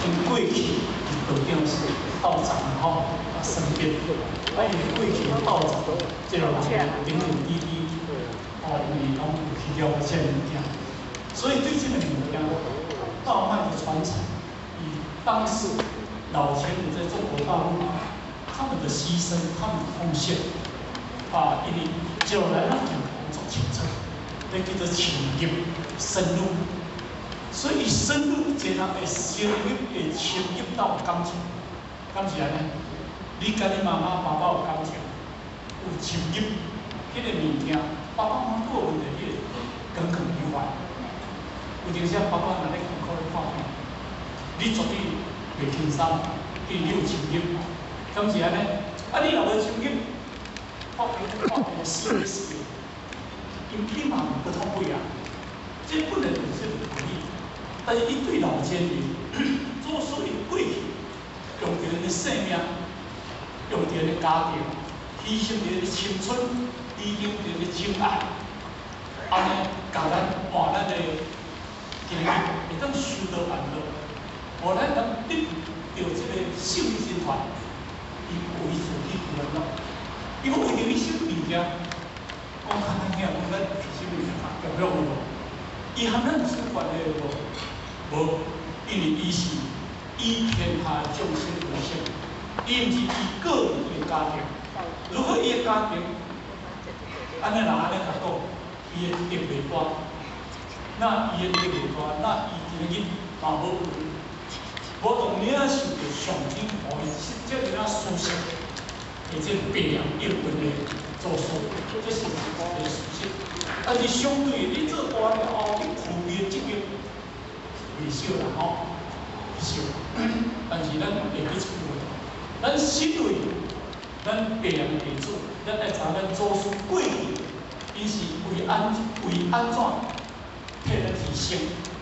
因过去道场是道长吼身边，因过去道长即落人点点滴滴，伊拢有去了解物件，所以对这个物件，道脉的传承，以当时老前人在中国大陆他们的牺牲，他们的奉献，因为就来让人做清楚，那叫做潜入深入。 所以深入一个人会深入，会深入到感情，感是安尼。你甲你妈妈、爸爸有感情，有深入，迄个物件，爸爸妈妈都有问题，迄个耿耿于怀。有阵时爸爸若咧艰苦咧看病，你绝对袂轻松，因为你有深入，敢是安尼？你若无深入，看病死会死，因你嘛不通会啊，这不能是鼓励。 但是，伊对老前人做所有过去，用着因的生命，用着因的家庭，牺牲着因的青春，牺牲着因的情爱，安尼，甲咱换咱的经历，会当修得安乐，互咱能得到这个幸福心团，伊为自己负担。因为为着伊什么物件，讲较难听，讲咱什么物件重要无？伊含咱有相关的无？ 无，因为伊是以天下众生为先，伊毋是以个人为家庭。如果伊的家庭，安尼人安尼甲讲，伊的业袂大，那伊的业袂大，那伊今日嘛无有，无当领受着上天予伊这个啊殊胜，而且培养英文的做数，这是一个事实。但是相对你做大了后，你负面积极。 袂少啦吼，少，但是咱会去处理。咱身为咱别人的主，咱爱知咱祖师过去，伊是为安怎替咱提升。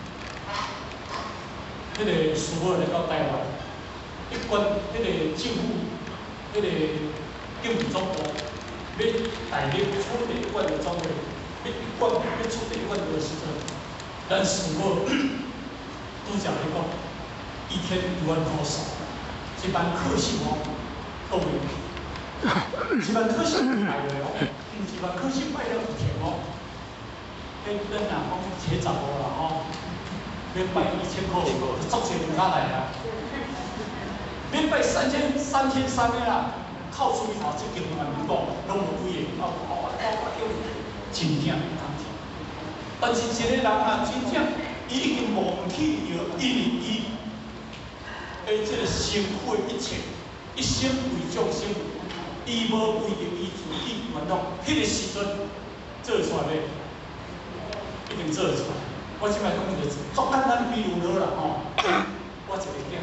迄个苏俄来到台湾，一关迄个政府，迄个政府总部要大力出第一关的装备，要出第一关的时阵，咱苏俄。 都讲一个一天1万多少，一般客气哦，都有。一般客气买的哦，一般客气卖了1天哦。跟人讲钱找无啦吼，要卖1000块，就足钱人家来啦。要卖3300啦，靠出去头这间嘛唔讲，拢无几个，真正当天。但是一个人啊，真正。 伊已经忘记了，因为伊的这个辛苦的一切，一生为众生，伊无为着伊自己烦恼。迄个时阵做出来，一定做出来。我即摆讲个足简单，比如了啦吼，我一个囝，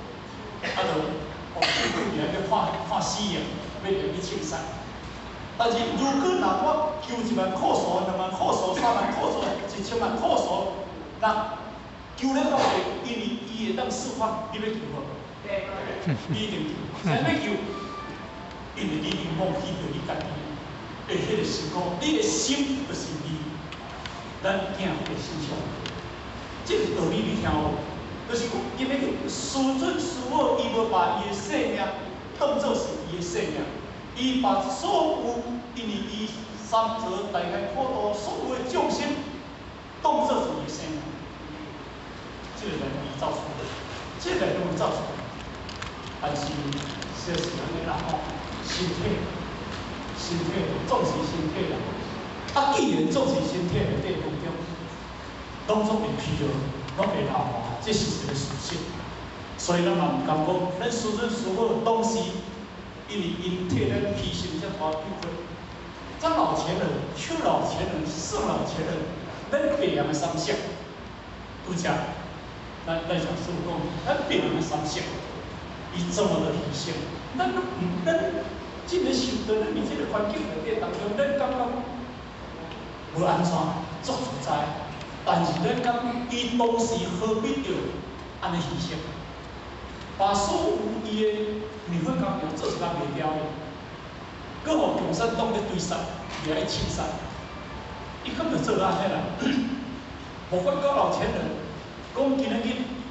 去年要看死刑，要去请善。但是如果若我求1万块数、2万块数、3万块数、1000万块数。 那求了到底，因为伊会当释放，你要求无？你一定求。啥要求？因为你已经忘记着你家己的迄个心苦，你的心就是你，咱囝的心上。这个道理你听无？就是因为师尊师母，伊无把伊的生命当作是伊的生命，伊把所有因为伊三者大概普度所有的众生。 当作是伊的生命，这个人伊造出来，这个人造出来，但是说是安尼啦吼，身体重视身体啦，既然重视身体内底当中，当作会疲劳，拢会老化，这是一个事实。所以咱嘛唔甘讲，咱师尊师母当时，因为因替咱牺牲遮大部分，咱老前人、求老前人、圣老前人。 咱别人的三项，拄则，咱讲师傅讲，咱别人的三项，伊这么的体现，咱这个受到咱伫这个环境内底当中，咱感觉无安全，足自在，但是咱感觉伊当时何必着安尼牺牲，把所有伊的米粉工业做一项袂了的，搁互共产党咧追杀，也爱清杀。 伊根本做安尼啦，无管到老前人，讲今日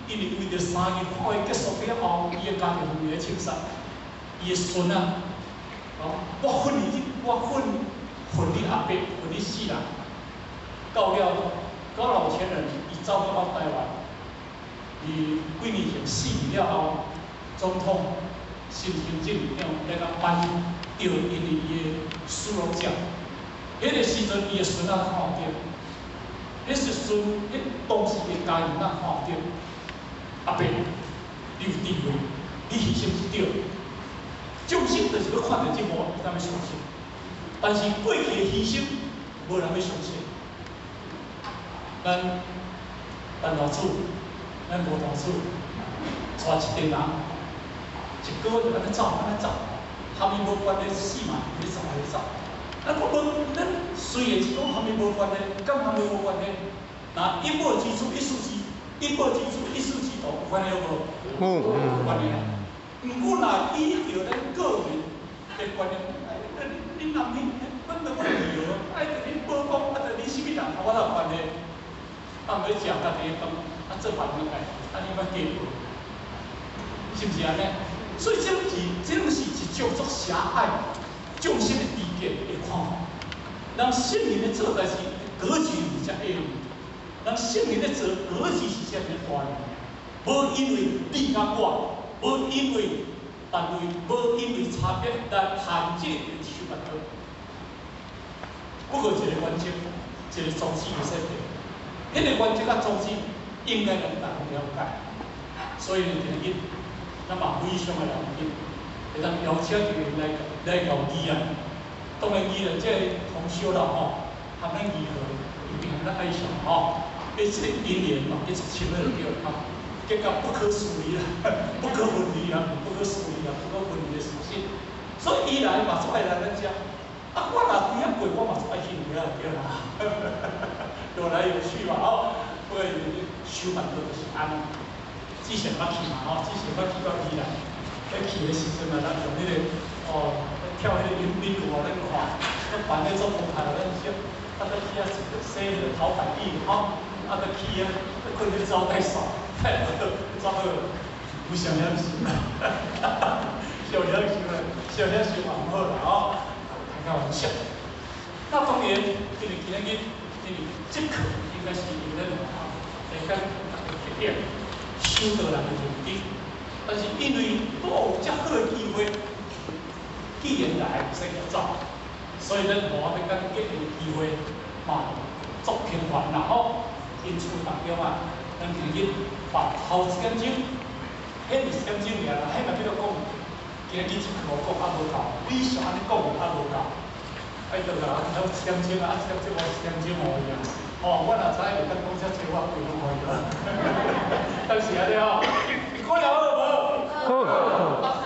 因为为着3日看伊结束了后，伊的家庭会来清杀，伊的孙啊，我分你阿伯，分你4人，到了老千人，伊走到台湾，伊几年前4年了后，总统新行政院长来甲颁着因为伊的殊荣奖，迄个时阵伊的孙仔看到，迄时阵迄当时的家人看到，阿伯，你有地位，你牺牲是对。众生就是要看到这幕，才要相信。但是过去的牺牲，无人要相信。咱老祖，咱无老祖，带一群人，一个就安尼走，下面无关的死嘛，你走来走。咱虽然是讲下面无关的，跟下面无关的，那一无之处一事之道，有关系无？有关系。毋过若依照咱个人的观念，你男人本来我理由，你无讲，你什么人，我哪有关系？啊，要食家己的饭，做饭怎解？你要加饭，是毋是安尼？所以这种是一种作狭隘、众生的低见的看法。人圣人咧做代志，格局是遮矮，人圣人咧做格局是遮尔大呢？无因为你甲我。无因为单位，无因为差别来限制人手法度。不过一个原则，一个宗旨的设定，迄个原则甲宗旨应该让大家了解。所以呢，今日咱嘛非常的荣幸，会当邀请一个来聊艺人。当然，艺人这同修啦吼，含咱艺和，一定含咱爱上吼，这个姻缘嘛，一直亲了就对了。结果不可思议啦，不可分离啦，不可思议啦，不可分离的事实。所以伊来嘛，总爱来咱遮。啊，我若几啊过，我嘛总爱去了，对啦。有来有去嘛，吼。不过修办都是安，之前捌去嘛，吼，之前捌去到伊来，去的时阵嘛，咱用迄个跳迄个迎宾舞，咱看，办咧做舞台，咱去，去洗迄个头发底，吼，去困咧招待所。怎好？有上了心啦，上了心啦，上了心嘛唔好啦哦，开玩笑。那当然，今日这课应该是由咱来跟大家提点修道人的目的，但是因为都有遮好的机会，既然来唔使走，所以咱无法要甲给个机会嘛，作平凡啦吼，因此当中啊。咱今日把头1点钟，迄20点钟尔啦，迄嘛叫做讲，今日这课讲还无够，你想安尼讲还无够，爱着啦，头1点钟啊，1点钟我1点钟而已啊，我若知会当讲遮济，我规拢可以啦，当时安尼吼，你讲了好无？好。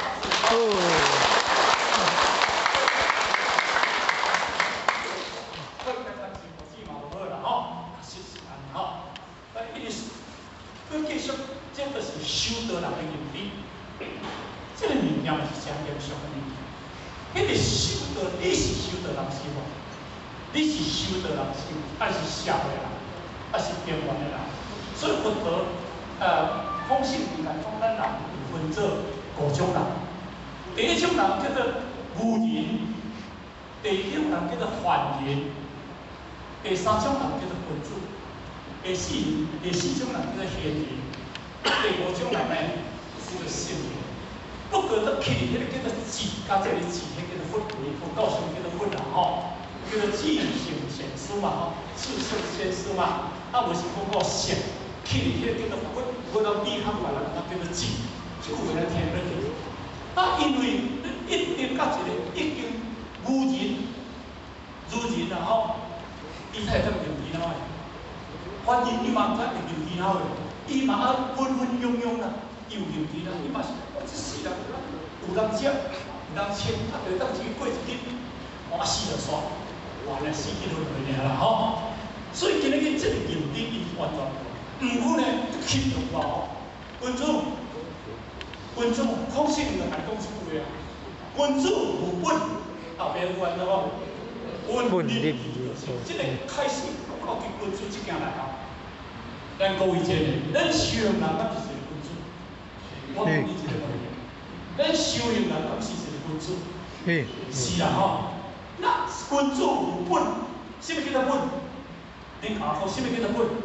继续，这就是修道人的原理。这个物件是相严肃的物件。迄个修道，你是修道人是无？你是修道人是，还是社会人，还是边缘的人？所以佛陀空性里来讲，咱人分做5种人。第一种人叫做愚人，第二种人叫做凡人，第三种人叫做君子。第四种人叫做贤人，第5种人呢叫做圣人。不过都起迄个叫做智，加这个智，迄叫做佛教上叫做佛啦吼，叫做智圣贤师嘛吼，智圣贤师嘛。啊，无是讲个圣，起迄个叫做佛，佛到比较外人，那叫做智，这个话来听得起。啊，因为一定甲一个已经愚人啦吼，伊才会当用电脑的。反正伊嘛毋知会用电脑的，伊嘛昏庸庸啦，又用电脑，伊嘛是我这世人有人食，有人穿，就当时过一日，我死就煞，完了死去就没啦吼。所以今日这个原理伊完全毋过呢，轻重无。君主空性就还讲出话啊，君主无本，后边关了吼，本立，这个开始到去君主这件来吼。 咱各位姐妹，咱修行人敢是一个君主？我问你一个问题：咱修行人敢是一个君主？是啦吼。那君主有本，什么叫做本？恁甲我讲，什么叫做本？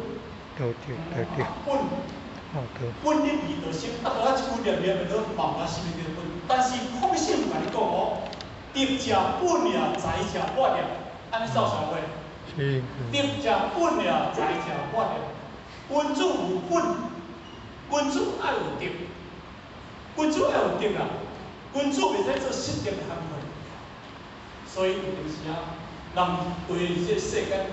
本你味道心，啊，倒一句念念的都忘了什么叫本。但是空性来讲哦，得者本呀，在者我呀，安尼造啥话？得者本呀，在者我呀。君主有本，君主爱有德，君主爱有德啦。君主袂使做失德的行为，所以有阵时啊，人为这世间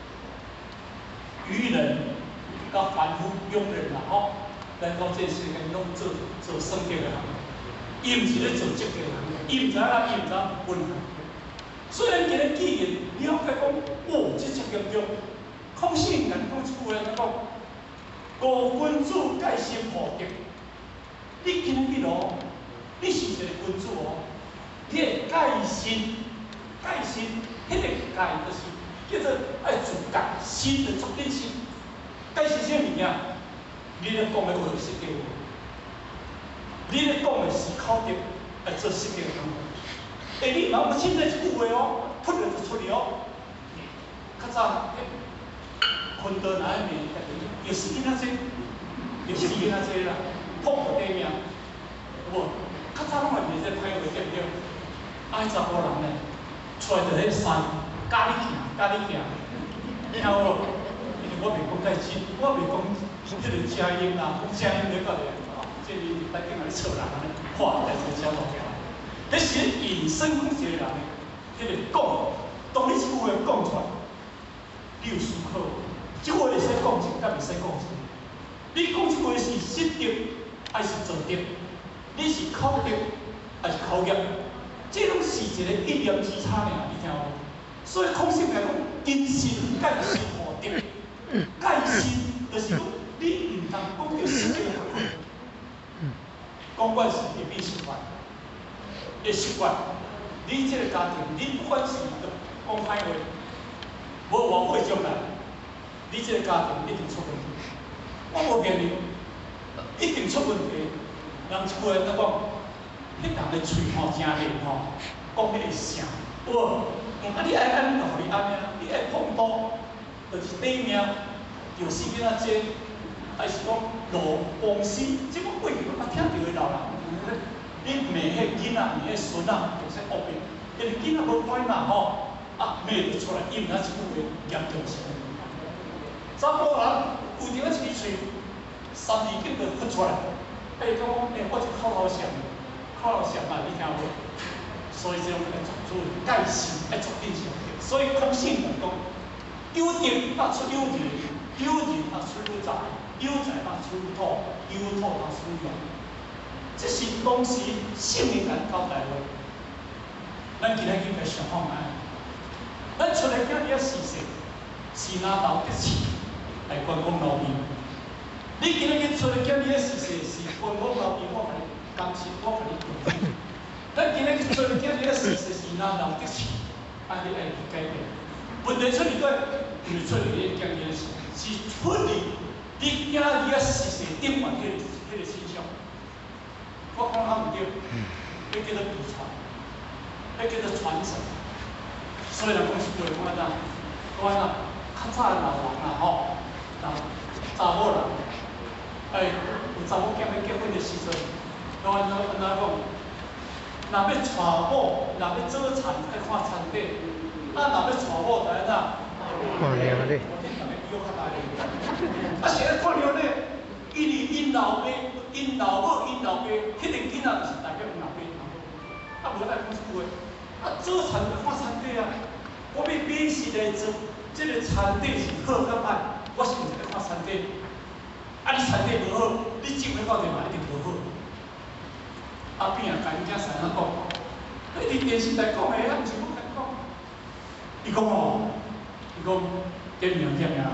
愚人甲凡夫庸人啦吼，咱讲这世间拢做圣德的行为，伊毋是咧做积德的行为，伊毋知啦，伊毋知分行。虽然今日既然了解讲，哦，这积德中，孔子人讲一句话，讲。故君主戒心护德，你今日哦，你是一个君主哦，你的戒心，迄个戒就是叫做爱自戒，心的足定心。戒是啥物件？你咧讲的话是对话，你咧讲的是口德，爱做实际的行为。你若要亲在一句话哦，喷了就出去哦。较早，昆德那一面。又是囡仔济，又是囡仔济啦，碰无底命，无，较早拢会袂使歹话对不对？爱查甫人呢，出来就咧山，咖喱行，听有无？因为我袂讲介真，我袂讲迄个声音啦，讲声音咧到底，这里咱今仔错人安尼，话来做小路条。迄是隐身讲一个人，迄个讲，当你一句话讲出来，你有思考。这话会使讲真，甲袂使讲真。你讲这话是失德，还是做德？你是口德，还是口业？这拢是一个一念之差尔，你听有？所以孔子来讲，因心戒心护德。戒心就是讲，你唔通讲着失德的行为。讲惯是会变习惯，会习惯。你这个家庭，你不管是讲歹话，无偌会将来。你这个家庭一定出问题，我无骗你，一定出问题。人一句话来讲，迄人的喙吼真灵吼，讲迄个声，哇！啊你爱安尼就互你安尼啊，你爱碰刀，就是底命，就死囡仔济，还是讲落亡死，即个过去我嘛听着的老人，你骂迄囡仔，骂迄孙仔，就是恶病，因为囡仔无歹嘛吼，啊骂就出来，伊毋知即句话严重性。查甫人有条一支喙，三字经就发出来。讲，我这口头禅嘛，你听无？所以这种做戒心爱足定性。所以孔子来讲，有德当出有仁，有仁当出有才，有才当出有土，有土当出有用。这是当时圣人咱交代话。咱今日应该想看卖，咱出来囝仔事实，是哪道得志？来观光路边，你今日出来叫你的事实是观光路边，我甲你担心，我甲你confirm。咱今日出来叫你的事实是哪人得志，安尼来去改变。问题出伫对，唔是出伫你叫你的事，是出伫你囝仔的事实顶面迄个现象。我讲啊唔对，迄叫做遗传，迄叫做传承。所以人讲一句话，讲安较早的老人啦吼。查某人，有查某囝要结婚的时阵，都安怎讲？若要娶某，若要做田，爱看田底；若要娶某，就安怎？看娘咧。我听人比我较大咧。是咧看娘咧，因老爸、因老母、因老爸，迄个囡仔就是代表因老爸、因老母。无爱讲一句话，做田就看田底啊！我要比是来做，这个田底是好甲歹。我是毋是咧看田底？你田底无好，你种的到地嘛一定无好。边甲因囝生仔讲，迄伫电视台讲的，毋是我甲讲。伊讲哦，点名，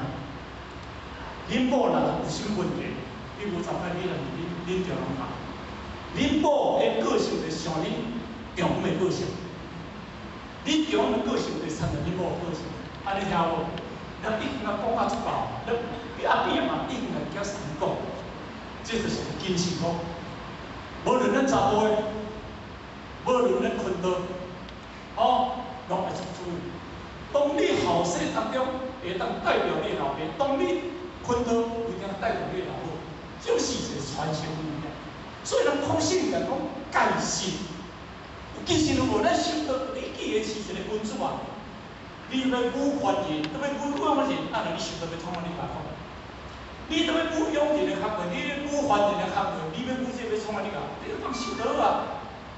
恁某若有啥问题，你无查歹，恁着人骂。恁某的个性就像恁丈夫的个性，恁丈夫的个性就参照恁某的个性，安尼听无？咱一定要讲到足够，咱你阿扁嘛，应该叫成功，这就是精神福。无论咱查甫的，无论咱困到，拢会出主意。当你后生当中会当代表你老爸，当你困到有当代表你老母，就是一个传承力量。所以咱普世来讲，戒心，其实如果咱想到，你记的是一个君主啊，你要武官人，要武勇人，按照你想到要创啥你来讲？你要武勇人的学问，你要武官人的学问，你要武这要创啥你讲？你要放想到啊，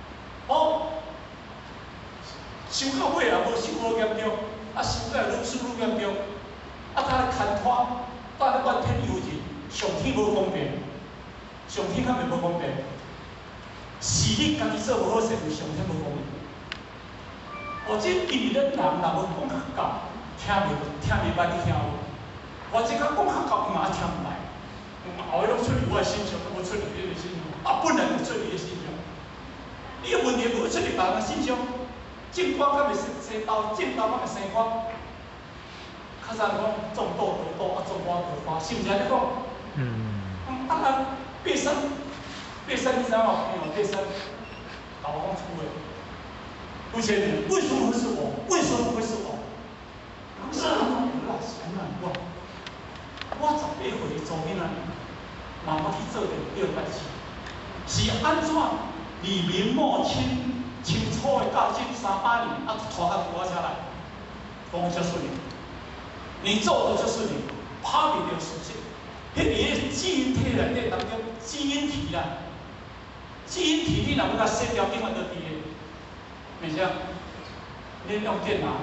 想到尾也无想无严重，想到愈想愈严重，当来牵拖，当来怨天尤人，上天无公平，上天敢会无公平？是你家己做无好势，就上天无公平。或者因为咱人若无讲较够，听袂捌你听无？或者讲较够，伊嘛听唔来，后尾拢出于我的心上，无出于你的心上，本来就出于你的心上。你的问题无出于别人的心上。种瓜敢会生豆，种豆敢会生瓜。较早讲种豆得豆，种瓜得瓜，是毋是安尼讲？当然，爬山你知影无？爬山，甲我讲出话。吴先生，为什么会是我？为什么会是我？是啊，我18岁做囡仔，慢慢去做着对代志，是安怎？李明末清。清楚的教训300年，拖到我遮来，讲遮顺利，你做的就顺利，拍灭掉事情。迄个基因体内底当中，基因体啦，基因体你若要甲删掉，永远都伫个，袂啥？你用电脑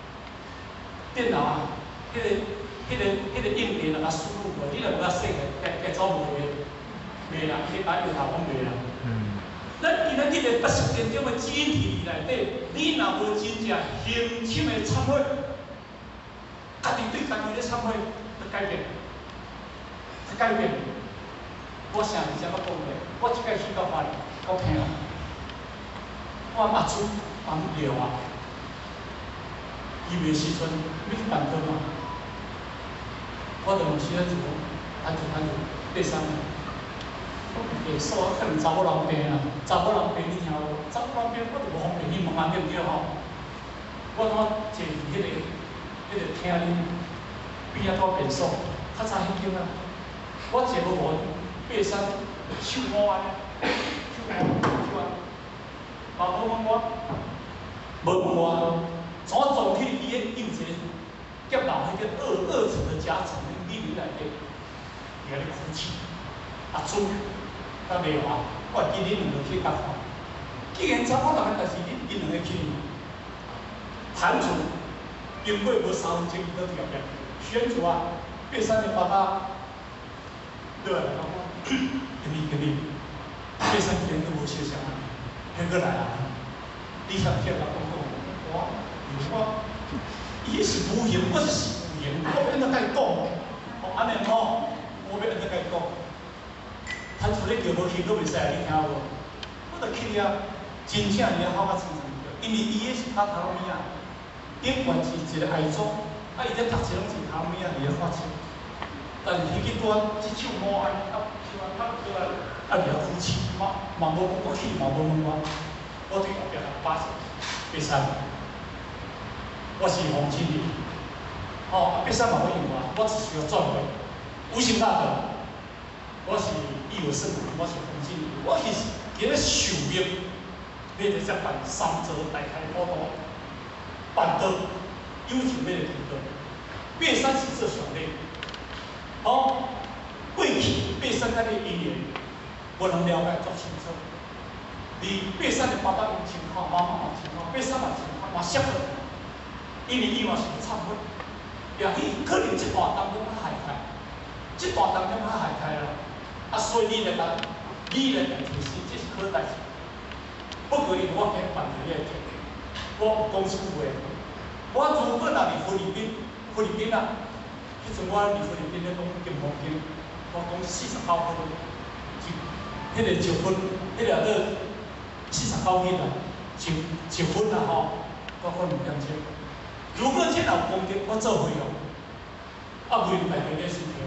啊，迄个硬件若甲输入过，你若要甲删个走无袂啦，去打油头讲袂啦。咱今仔日的80点钟的基因体内底，你若无真正恒心的忏悔，家己对家己咧忏悔，要改变，要改变。我上次才要讲的，我即摆去到花莲，到平啊，我阿祖阿廖啊，伊袂时阵要去办桌嘛，我就用时仔做，按住爬山。下手可能查某人病啦，查某人病你听无？查某人病我就无方便去问对毋对吼？我坐坐迄个厅里边仔拄便所，较早迄间啊，我坐无无爬山，手摸安，手安，嘛无问我，无问我，怎撞去伊个右前阁楼迄个二层的夹层的里面内底，伫咧哭泣，阿祖。甲袂话，我今日两个去甲看。既然查某人的代志，恁两个去谈处，经过无3分钟，伊都调变。选主啊，爬山的爸爸，对来讲，给你，爬山前都无休息啊，迄个来啊，你想听我讲，我，伊是无形，我是无形，我要安怎甲伊讲？安尼吼，我要安怎甲伊讲？摊出咧叫无去，佫袂使，你听无？我著去啊，真正你好甲清楚着，因为伊个是拍头路米啊，顶悬是一个矮中，伊咧读册拢是头路米啊，伫咧发笑。但是伊去拄即手摸安，手安拍过来，伫咧哭泣，嘛无我去，嘛无问我，我对后壁把手爬山，我是黄金的，爬山嘛无用啊，我只需要转回，无形大德。我是义有圣人，我是洪金，我是今日受命，要在这办三座大开普渡，办道，有情要来听道。爬山是做上帝，过去爬山甲你因缘，无能了解足清楚。而爬山的爸爸有情况，妈妈有情况，爬山嘛情况嘛适合，因为伊嘛是忏悔，也伊可能这段当中较害开，这段当中较害开啦。所以你来提示，这是好代志。不过因为我今办这个题，我讲实话，我如果若伫菲律宾啊，迄阵我伫菲律宾咧讲金黄金，我讲49分，迄个1分，迄个个49斤啊，一分啊吼，我可能2.7。如果这若有攻击，我做费用，袂大家咧身体。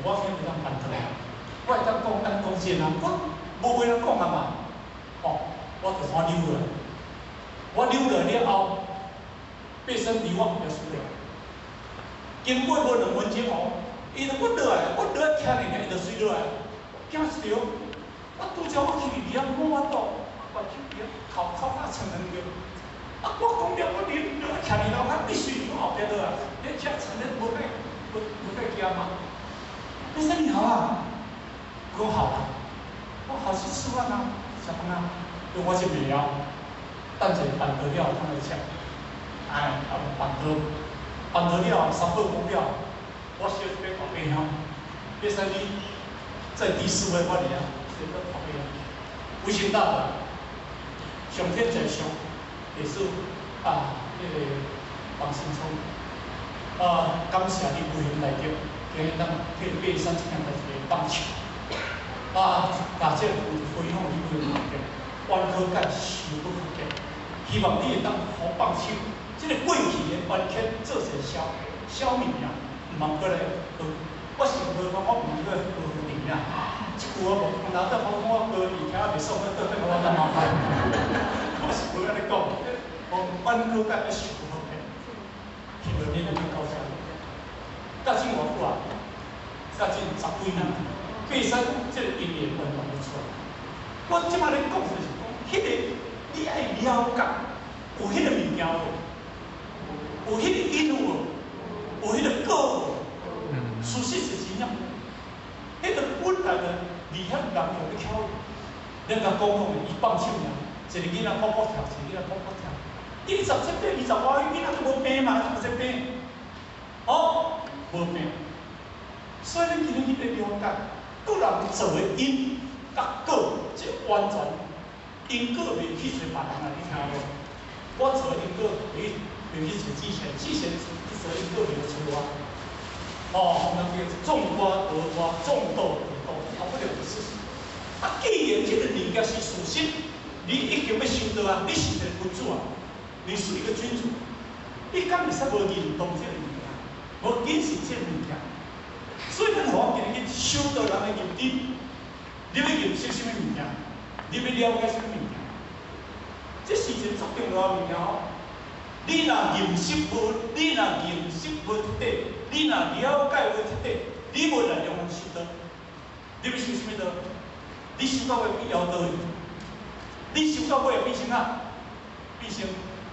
我今日当办出来，我会当讲真啊，我无话通讲啊嘛。哦，我就先溜落来，我溜落了后，百姓离我比较输了。经过无2分钟哦，伊就我落来，我落来徛咧，伊就睡落来，惊死着。我拄则我去里啊，满肚，我去里啊，口啊撑两着。啊，我讲了，我你徛伫楼下，你睡伫我后壁落啊，你徛撑咧无该惊嘛？你说你好啊？我讲好啊，我好去吃饭啊，小朋啊，我是未了，等者办得了，通来吃。哎，办得了，3步讲了，我小一个大伯兄，别说你在第4位我哩啊，这个大伯兄，卫生大的，上天在上，也是啊，那个王新聪，感谢你无形来着，今日当去爬山这样代志来放手，大家有回放你无形来着，弯口干受不可见，希望你会当好放手。这个过去的完全做成消灭啊，唔通过来学。我想学讲，我唔过学定啊。这句我无，哪得我学以前袂爽，我倒对我咁麻烦。我是无安尼讲，弯口干要受不可见，希望你能够高兴。到今我久啊，到今10几年，爬山这个经验完全不错。我即摆咧讲就是讲，迄个你爱了解，有迄个物件无？有迄个因无，有迄个果无，事实是真样。迄个本来的厉害人有咧巧，人家讲伊放手尔，一个囡仔跑跑跳，一个囡仔跑跑跳。伊17岁、20外岁囡仔都无病嘛，都无病，无病。所以你今日去了解，个人做的因甲果，这完全因果袂去随别人啊，你听无？我做的因果袂。去找之前所以个别的出发，那个种瓜得瓜，种豆得豆，逃不了的事实。既然这个物件是事实，你已经要收到啊，你是一个君主啊，你是一个君主，你敢会使无认同这个物件，无坚持这个物件？所以咱我今日收到人的认知，你要认识什么物件？你要了解什么物件？这是一个足重要的物件哦。你若认识无彻底，你若了解无彻底，你无能用修道。你要修什么道？你修到尾必要道理。你修到尾变成啊？变成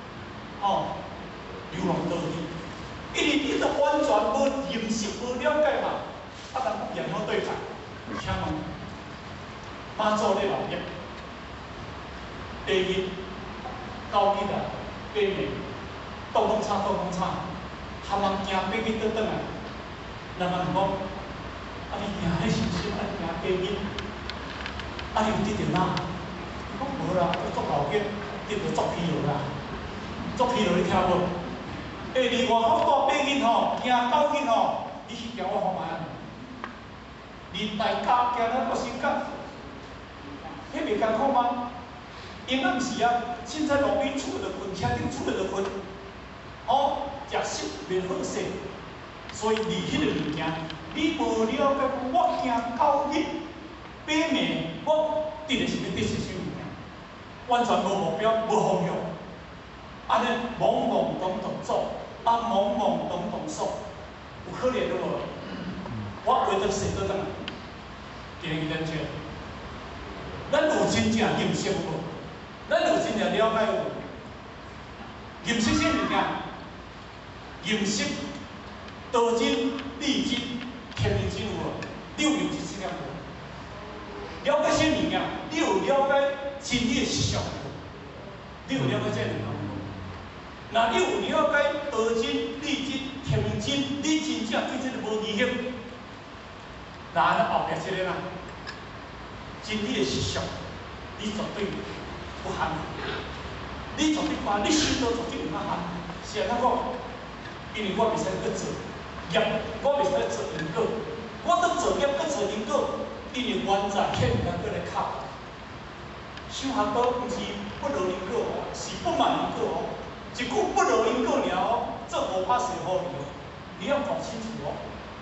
流浪道理。因为你都完全无认识、无了解嘛，人言好对待。请问，妈祖咧老爷，第一高一的八年。动动差，他们惊爬去倒转来，人们讲，你惊迄是啥？你惊爬去？你有得着哪？我无啦，我做老脚，得着作疲劳啦，作疲劳你听无？你外口带爬去吼，惊狗去吼，你是惊我好买啊？你大家惊咱个心肝，迄袂艰苦吗？因那毋是啊，凊彩路边厝就困，车顶厝就困。食食袂好势，所以你迄个物件，你无了解，我惊狗日爬暝，我得的是要得些啥物件，完全无目标，无方向，安尼懵懵懂懂做，懵懵懂懂做，有可能的无？我为着谁做怎啊？今日咱这，咱有真正认识无？咱有真正了解无？认识啥物件？认识道经、理经、天命经有无？你有认识这两无？了解啥物件？你有了解真理的实相无？你有了解这两项无？那你有了解道经、理经、天命经，你真正对这个无疑惑。那安尼后壁这个啦，真理的实相，你绝对不含。你绝对把你修道绝对唔含。是安怎讲？因为我袂使去做业，我袂使做因果，我得做业，搁做因果，因为原在欠人过来靠。修学道毋是不劳因果哦，是不满因果哦。一句不劳因果尔哦，这无法随好你哦，你要搞清楚哦。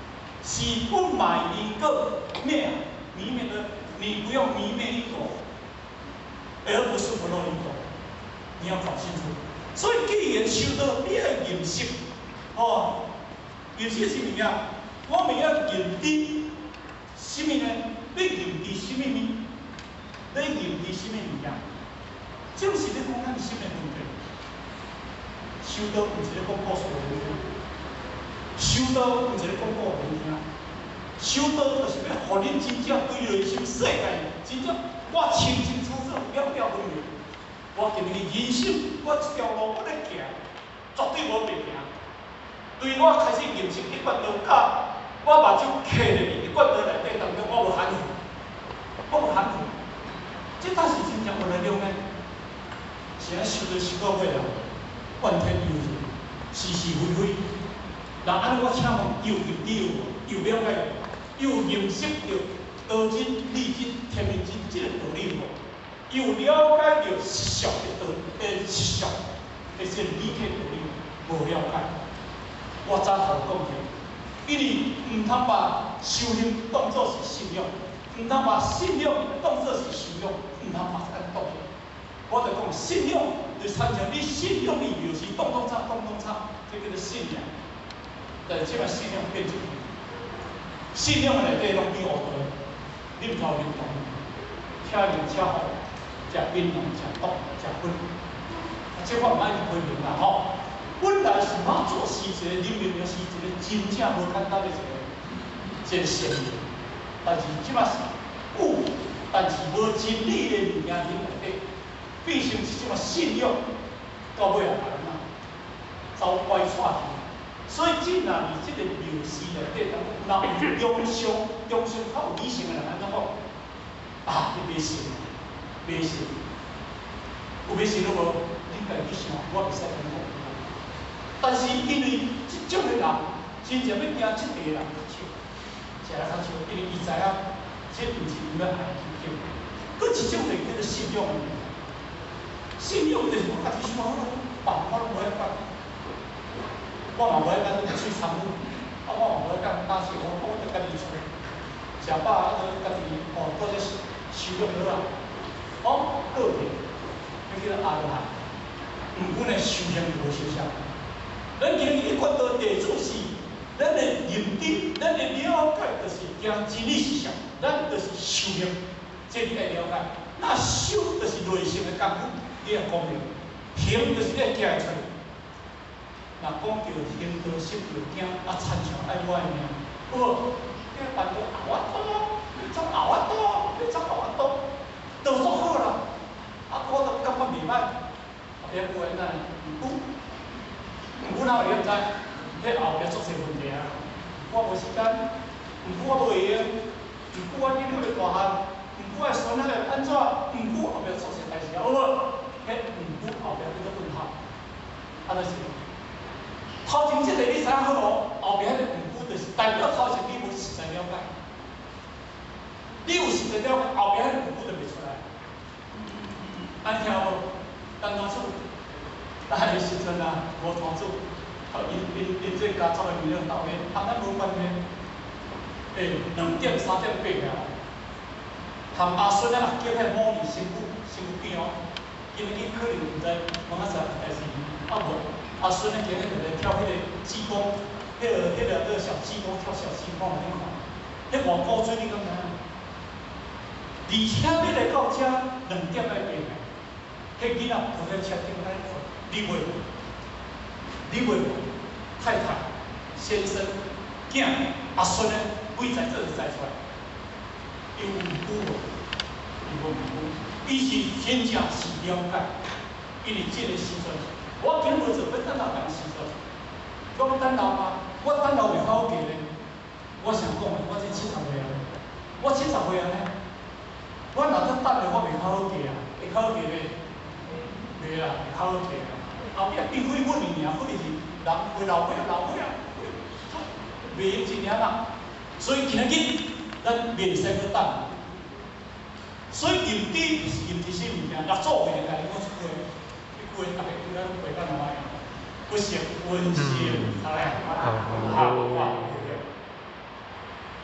是不买一个面迷面的，你不用迷面一朵，而不是不漏一朵，你要搞清楚。所以既然修道，你要认识，哦，认识是物啊？我们要认知什么呢？你认知什么物？你认知什么物件？就是你讲咱心的问题。修道唔是咧讲故事的问题，修道唔是咧讲故事的问题。修道就是要互恁真正对人生世界，真正我清清楚楚、了了分明。我今日人生，我这条路我咧行，绝对无白行。对我开始认识一贯道教，我目睭刻入去一贯道内底当中，我无含糊，我无含糊。这才是真正有力量的。是安修道修到尾了，怨天尤人，是是非非。那安尼我请问，又认知有无？又了解？又认识到道真、理真、天命真这个道理无？又了解到实相的道理，实相的这理解道理无了解。我早头讲过，因为唔通把修行当作是信仰，唔通把信仰当作是修养，唔通把它当作。我就讲信仰，就参像你信仰里就是咚咚锵，咚咚锵，这叫做信仰。但即摆信仰变做。信仰内底拢比乌道，啉头啉糖，车饮车好，食槟榔，食毒，食薰。即我唔爱去批评啦吼。本来是要做是一个人民，是一个真正无简单的一个善人，但是即摆是有，但是无真理的物件伫内底，变成是即摆信仰，到尾也把人走歪岔去。所以，既然伫即个流失内底，当人中伤较有理性的人安怎讲？啊，你袂信，袂信，有袂信都无，你家己想，我袂使讲。但是因为即种的人，真正要惊即个人较少，食来较少，因为伊知影，这毋是伊要爱去救。佫一种就是叫做信仰，信仰就是我家己想好了，办法拢无爱办。我嘛无爱干去参与，我嘛无爱干打死我就家己出，食饱啊，家己做者修养好啊，个别，迄叫做阿罗汉。毋过呢，修行无修啥。咱今日一贯道地主是，咱的认知，咱的了解，就是行真理实相，咱就是修行，这你爱了解。那修就是内心的功夫，你要讲明；行就是你要行出来。若讲到行道识道经，参像爱我的命，无，你办到后仔多，你走后仔多，你走后仔多，都足好啦。我都感觉袂歹，后壁有诶咱毋过哪会晓知？迄后壁足侪问题啊！我无时间，毋过我无会用，毋过我囡仔要大汉，毋过我孙仔要安怎？毋过后壁足侪代志啊！有无？迄毋过后壁叫做问号，安尼是。头前即个你知影好无？后壁迄个毋过就是代表头前你无实在了解，你有实在了解，后壁迄个毋过就袂出来。安听无？当当初，咱个时阵啊，无摊主，因这家族的面了斗面，和咱无关系。2点3点8了，含阿孙啊叫迄某儿身边哦，因为伊可能毋知讲啥代志，无阿孙咧今日就来跳迄个济公，迄个小济公跳小济公，你看，迄偌古锥你敢知影？而且要来到遮2点来8个。迄囡仔坐在车顶来看，你袂太太、先生、囝、阿孙咧，规在这就知出来。伊有毋辜无？伊无毋辜，伊是真正是了解。因为这个时阵，我今无做要等老当时阵，我要等老吗？我等老袂较好过咧。我想讲的，我这70岁啊，我70岁啊咧，我若再等咧，我袂较好过啊，会较好过咧。袂啦，会较好过啦。后壁并非阮尔，阮就是人为老岁啊，袂用一领啦。所以今日咱袂使去等。所以认知就是认知些物件，若做袂来，我出过，你过大概应该袂当哪样？不行，温馨，好嘞，好。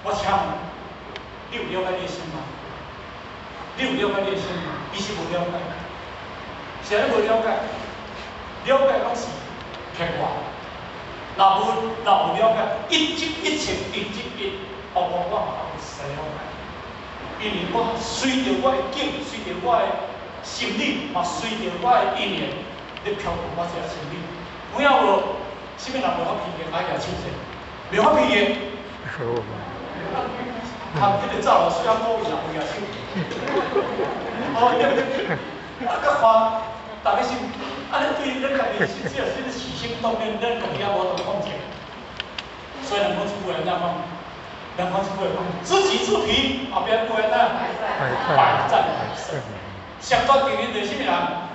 我请问，你有了解你的心吗？你有了解你的心吗？伊是无了解，是安尼无了解，了解拢是骗我。若无了解，一即一切，一即一，包括我嘛有使了解。因为我随着我的境，随着我的心理，嘛随着我的因缘，咧飘动我这个心理。有影无？什么人无法批评？爱举手势，袂法批评。他这个赵老师要高一下，举手。哦，甲花，大家是，安尼对咱家己是只有这个起心动念，咱家己也无同控制。所以人讲一句话安怎讲？人讲一句话讲，知己知彼，后边过安怎？百战百胜。上大敌人是啥物人？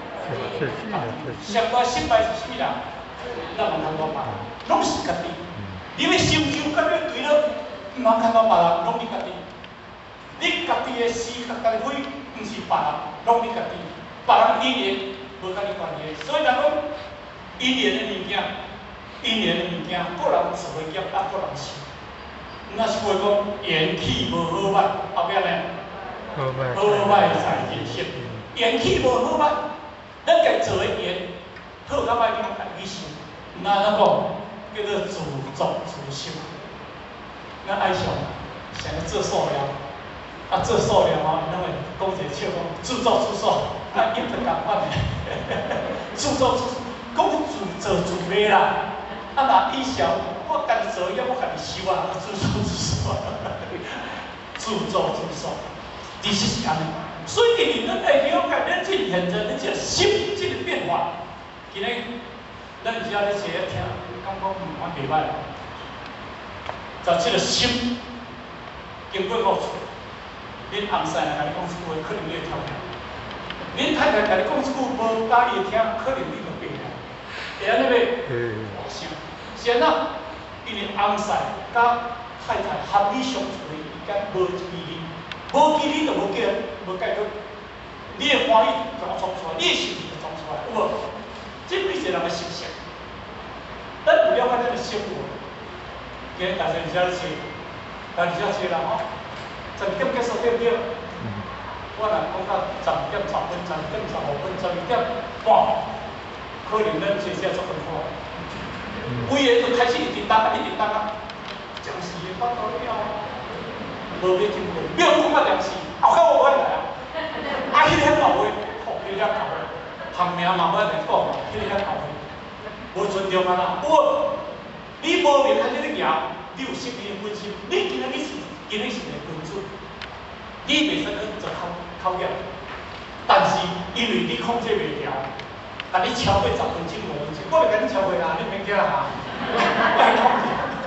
上大失败是啥物人？咱唔通讲别人，拢是家己。你要成就，甲你对了，唔通看到别人，拢你家己。你家己的事，家己开，唔是别人，拢你家己。别人因缘无甲你关系，所以人讲因缘的物件，因缘的物件，个人做业，啊个人受。那是话讲缘起无好歹，后壁呢？好歹在人心。缘起无好歹，咱家做的缘，好甲歹你家己受。那讲叫做自作自受。咱爱上想要做塑料，啊做塑料吼，因为讲一个笑讲自作自受，啊一直共款的，自作自受，讲自做自卖啦。啊若以上我家己做业，我家己受啊，自作自受，自作自受，其实是安尼。所以今日咱来了解咱这现在咱这心这个变化，今日咱有时仔咧坐咧听，感觉蛮袂歹。就这个心经过五处，恁翁婿来甲你讲一句话，可能你会跳票；恁太太甲你讲一句无介意听，可能你就变了。会安尼袂？是。是安怎？因为翁婿甲太太合理相处，伊甲无记哩，无记哩就无解决。你的欢喜就要装出来，你的心就装出来，有无？这每一个人的心性，咱有了解咱的生活。今日大家而且咧坐，但而且坐人吼，10点结束对不对？我若讲到10点10分、10点15分、12点半，可能咱坐车足困苦。规个就开始一直等啊，暂时的发到了，无要经过，没有讲到暂时，后口我来啊。啊，迄个遐搞话，迄个遐搞话，行名嘛要来讲，迄个遐搞话，无尊重啊啦，有。你无明安尼咧行，你有心理的分心，你今仔日是个君子，你袂使去做考验。但是因为你控制袂了，但你超过10分钟、5分钟，我袂甲你超过啦，你免惊啦。我会控制，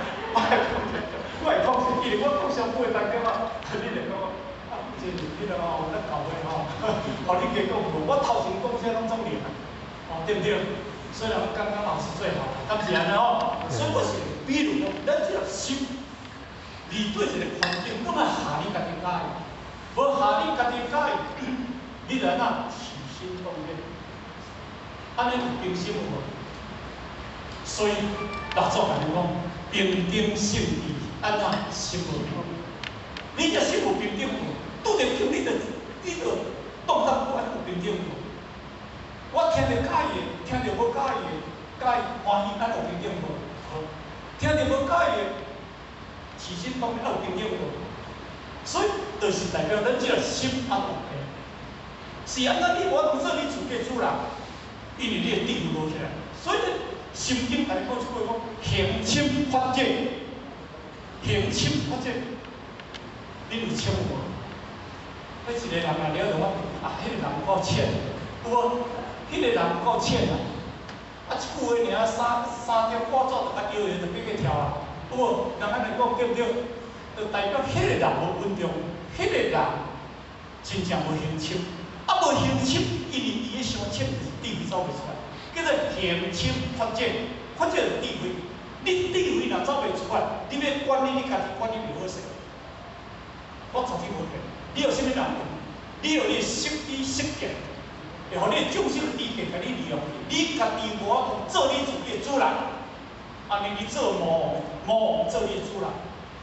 因为我讲上尾大家嘛，你来讲啊，这你了吼，咱搞伙吼，互你加讲无，我头前讲啥拢总灵，哦，对不对？虽然刚刚老师最好，但是安尼吼，所以我是比如讲，咱这个心，面对一个环境，拢要下你家己介意，无下你家己介意，你就安怎起心动念，安尼就平心有无？所以老祖甲你讲，平等心地，安怎心无平？你这心有平等无？拄着叫你就动作不安有平等无？我听着介意的，听着无介意的，介意欢喜，咱有平等无？好，听着无介意的，起心动念有平等无？所以，就是代表咱这个心安有平。是安怎？你我当做你自家主人，因为你的地位无起来，所以心经甲你讲一句讲，行深发展，行深发展，你有深无？迄一个人啊，了着我啊，迄个人够浅，有无？迄个人够浅啊！啊，一句话尔三条歌奏就甲摇下就继续跳啊，有无？人安尼讲对不对？就代表迄个人无稳重，迄个人真正无行深，啊无行深，因为伊的伤浅就是智慧走袂出来，叫做行深发展，发展就智慧。你智慧若走袂出来，你要管理你家己管理袂好势。我头先无讲，你有啥物人问？你有你识知识见。然后你众生的智慧，甲你利用，你家己无法度做你自己的主人，安尼你做魔王做你的主人，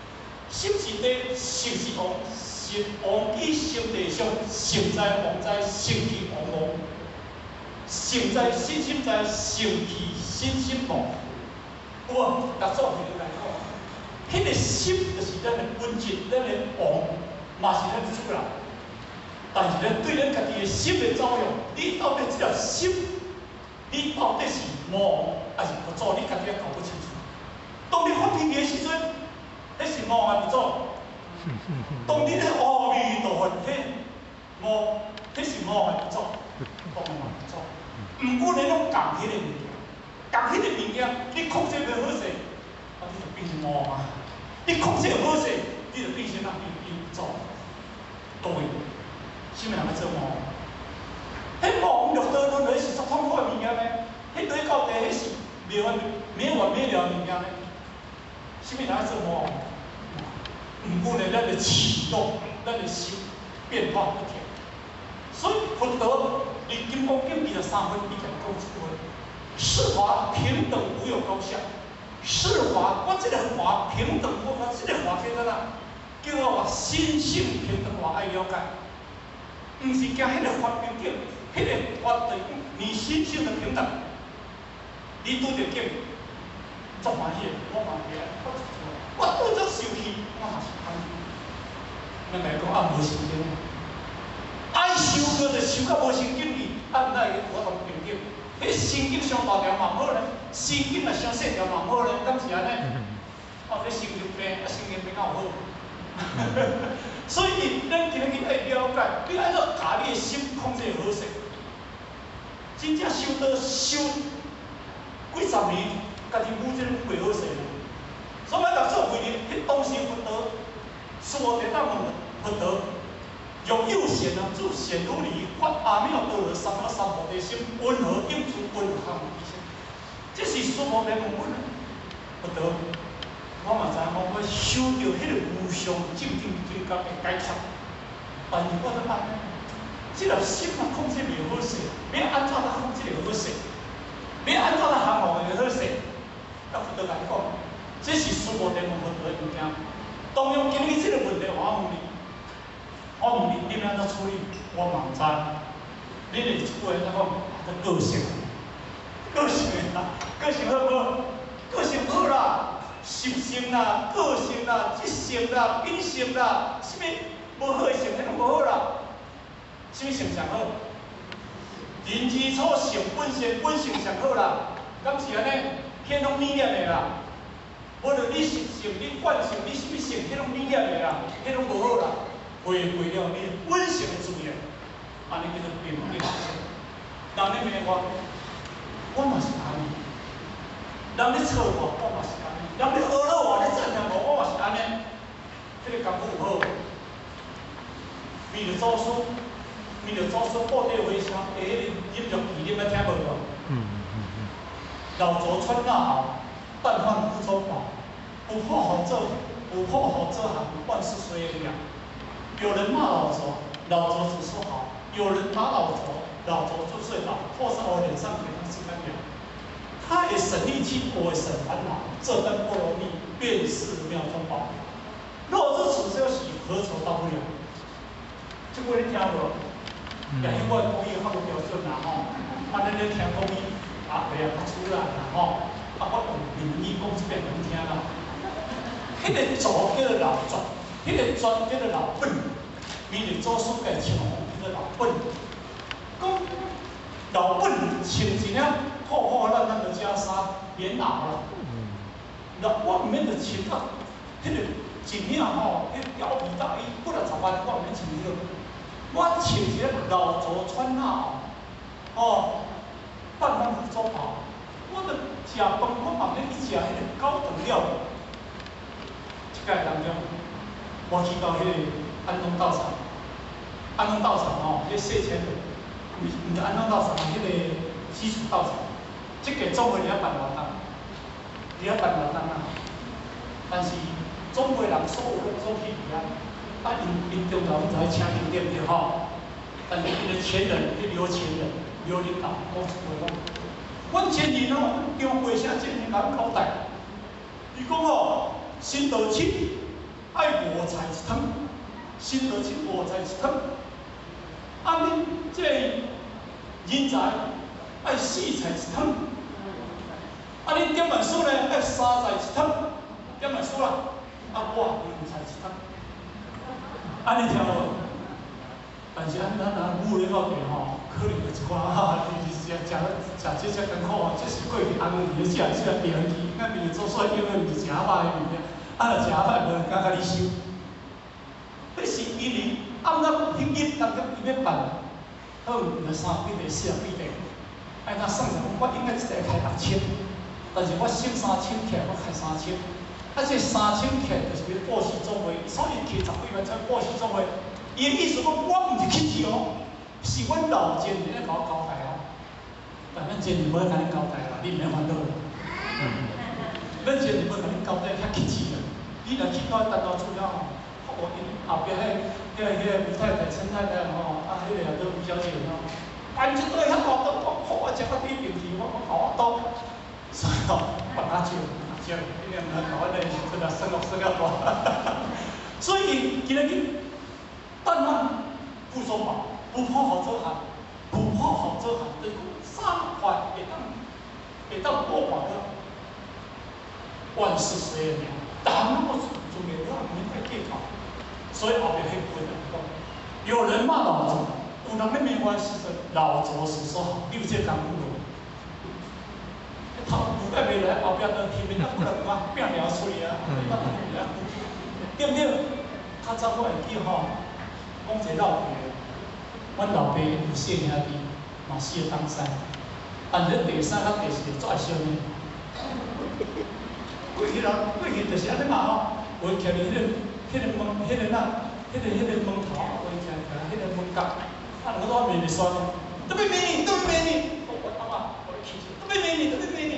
心是地，性是王，是王以心地上，性在王在，性去王王。性在心心在，性去心心王。有无？甲做题来讲，迄个心就是咱的本质，咱的王，嘛是咱主人。但是咧，对咱家己的心的作用，你到底这条心，你到底是魔还是佛祖？你家己也搞不清楚。当你发脾气的时阵，那是魔还是佛祖？当你咧阿弥陀佛，迄魔，迄是魔还是佛祖？当然嘛佛祖。毋过你拢共迄个物件，共迄个物件，你控制袂好势，啊，你就变成魔嘛。你控制好势，你就变成那变佛祖。对。什么人来做魔？迄魔六道轮回是足痛苦的物件咧，迄对到底迄是没完没了的物件咧。什么人来做魔？毋过呢，咱的启动，咱的心变化不停。所以佛陀伫《金刚经》23分，伊甲讲一句：世法平等，无有高下。世法，我这个法平等，我这个法叫做哪？叫我心性平等，我爱了解。毋是惊迄个法平等，迄个法就是讲你心性的平等。你拄着境，足欢喜，我嘛是我拄着受气，我嘛是欢喜。咱来讲啊，无神经，爱受过就受到无神经去，啊，毋奈我同平等。迄神经上大条嘛好咧，神经啊上细条嘛好咧，敢是安尼？哦，你神经病，啊神经病哪有好？所以，咱今日爱了解，你爱要把你的心控制好势，真正修道修几十年，家己武真过好势。所以咱做为哩，迄当时佛陀，说得当问佛陀，用有贤人助贤如离，发阿弥陀罗三菩提心，温和应处，温和康无心。这是苏摩地问佛陀。我嘛知影讲，我修到迄个无上正等境界的解脱，但是我都安尼，这条心啊控制袂好势，要安怎来控制会好势？要安怎来降服会好势？甲佛陀来讲，这是苏摩地问佛陀的物件。当用今日这个问题，我问你，你要安怎处理？我嘛毋知。你哋一句话在讲，个性，个性啊，个性好无？个性好啦。习性啦、个性啦、执性啦、品性啦，什么无好的性，迄拢无好啦。什么性上好？人之初性本善，本性上好啦。敢是安尼？迄拢理念的啦。无论你习性、你惯性、你什么性，迄拢理念的啦，迄拢无好啦。违背了你本性的自然，安尼叫做变变性。人咧问我嘛是安尼。人咧错我嘛是安尼。人咧学了我，咧赞扬我嘛是安尼。这个功夫有好，为了祖师布袋回声，下迄个音乐仪，你捌听无无？老拙穿那行，但换无中宝。不破好做行，万事虽了。有人骂老拙，老拙只说好；有人打老拙，老拙就睡倒，或是我脸上给他吃干粮。他会省力气，我会省烦恼，这般不容易，便是妙中宝。若知此消息，何愁到不了？这句你听无？也因我讲伊较无标准啦吼，啊，恁咧听讲伊啊话啊较粗啦吼，啊我用民语讲一遍能听啦。迄个拙叫做老拙，迄个拙叫做老笨，伊哋做书嘅称呼叫做老笨。讲老笨穿一领破破烂烂的袈裟，免袄啦。我毋免着穿啊，迄个一领吼，迄貂皮大衣几60万，我毋免穿迄个。我穿一个老拙穿袄，哦，半方服装袍，我着食饭，我嘛免去食迄个高等料理。一届当中，我去到迄个安东道场，吼，迄4000人，毋是安东道场，迄个基础道场，即个总会了办完啦，但是总会人所有拢做去伫啊。啊，因中头毋知请酒店着吼，但是因个前人，迄刘前人、刘领导讲一句讲，阮前人哦，中会啥前人甲阮交代，伊讲哦，新道亲爱五财一汤，心得清五财一汤。啊，你这人才爱四财一汤，啊，你点万数呢爱三财一汤，点万数啦，啊，我两财一汤，安尼听无？但是咱武咧到底吼，可能有一寡你食这些艰苦哦，这是过去红鱼食名鱼，咱名做出来叫做食歹的物件，啊，若食歹无人敢甲你收。迄是因为暗咱迄日当中伊要办，好，就3几个、4几个，哎，那算上我应该一个开6000，但是我省3000起来，我开3000，啊，这3000起来就是要报时总会，所以开10几万才报时总会。伊的意思讲，我唔是去去哦，是阮老前人咧甲我交代哦。但咱前人无甲恁交代啦，你唔免烦恼啦。咱前人无甲恁交代遐客气啦，你若去到单刀出了吼，我因后壁吴太太、陈太太吼，啊，迄个都吴小姐吼，办一堆遐大桌，我食到底面皮，我好多，所以吼，放下酒，酒，你两个搞那真的生了大，所以今日。但咱不说嘛，不好好做行，不好好做行，这个3块会当播放的，万事随缘，但那么重要，让人在计较，所以后面很困难讲，有人骂老周，有人咧没关系的，老周是说好，你有这感悟无？他古代没来，后边的天边那不能嘛，变聊出来啊，对不对？他怎会记吼？讲一个老爸，阮老爸有4兄弟，嘛4个东西，但是第3甲第4个最爱小命。过去就是安尼嘛吼，有徛伫迄个门头，迄个门角，啊，两个都面面酸，都要骂你，我阿妈，我咧气死，都要骂你，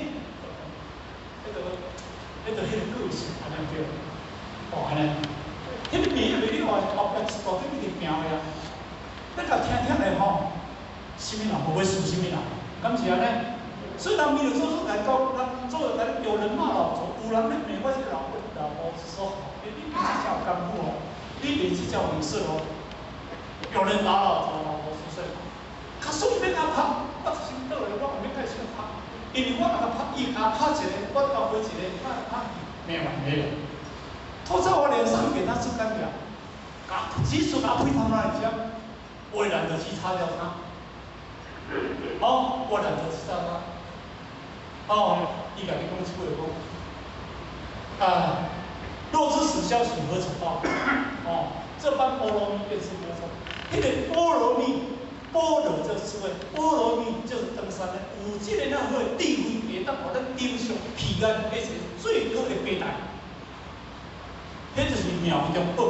迄个个性安尼叫，哦安尼。迄个名袂了啊，后壁一大堆一直拼的啊。咱甲听咧吼，什么人无要输什么人，敢是安尼？所以人面就做来讲，人做来有人骂老祖，有人咧骂我是老婆子说，你比较干部哦，你比较明事哦。有人打老祖，老婆出声，他说免甲拍，我就是倒来，我免甲先拍，因为我那个拍，伊甲拍一个，我交回一个，拍，没完没了。拖在我脸上给他吃干掉，即使拿配他那里讲，我也懒得去擦掉它。哦，我懒得去擦它。哦，伊甲你讲一句话讲，若知此消息何曾报？哦，这般菠萝蜜便是魔法。那个菠萝蜜，菠萝这滋味，菠萝蜜就是登山的，有这个那个地位，会当把咱顶上平安，而且最好的平台。迄就是庙中宝，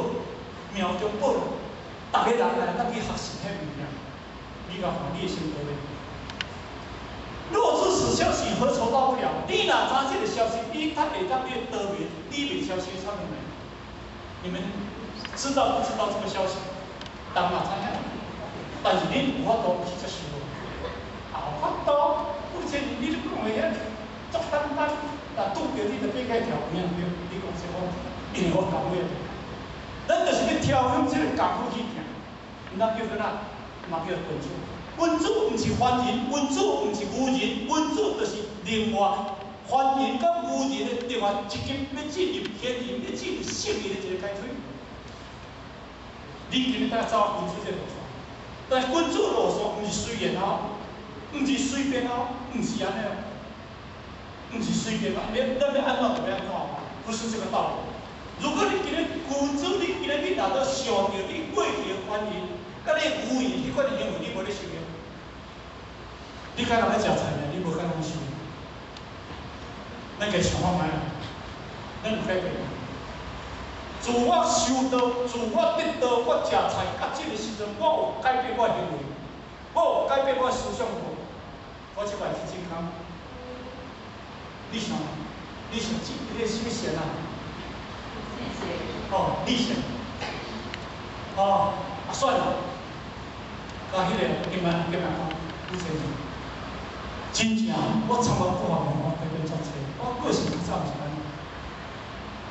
大家人来咱去学习迄物件，你讲你的心得咧？若知此消息，何愁到不了？你哪知这个消息？你他会当你得名，你袂消息上面没？你们知道不知道这个消息？当然知影，但是你有法度去接受，有法度，而且你讲的遐足简单，那拄着你就变个条件，你讲什么？因为我讲咩？咱就是要挑向这个功夫去行，毋通叫做哪？嘛叫君主。君主毋是凡人，君主毋是愚人，君主就是另外凡人甲愚人的另外一级要进入天人，要进入圣人的一个阶梯。你今日在走君主这路线，但是君主路线毋是随便哦，毋是随便哦，毋是安尼哦，毋是随便哦，咱要安怎就要安怎，不是这个道理。如果你今日君主，你今日你拿到上着你过去的反应，甲你有意迄款的行为，你无咧受用。你敢若咧食菜呢？你无敢若受用。咱家想看卖啊，咱有改变。自我修道，自我得道，我食菜，到这个时阵，我有改变我的行为，我有改变我的思想无？我即摆去健康。你想，你想迄个什么神啊？哦，理性，哦，算了，甲迄个今晚讲，你先生，真正我参加各方面我改变作策，我个性比较是安尼。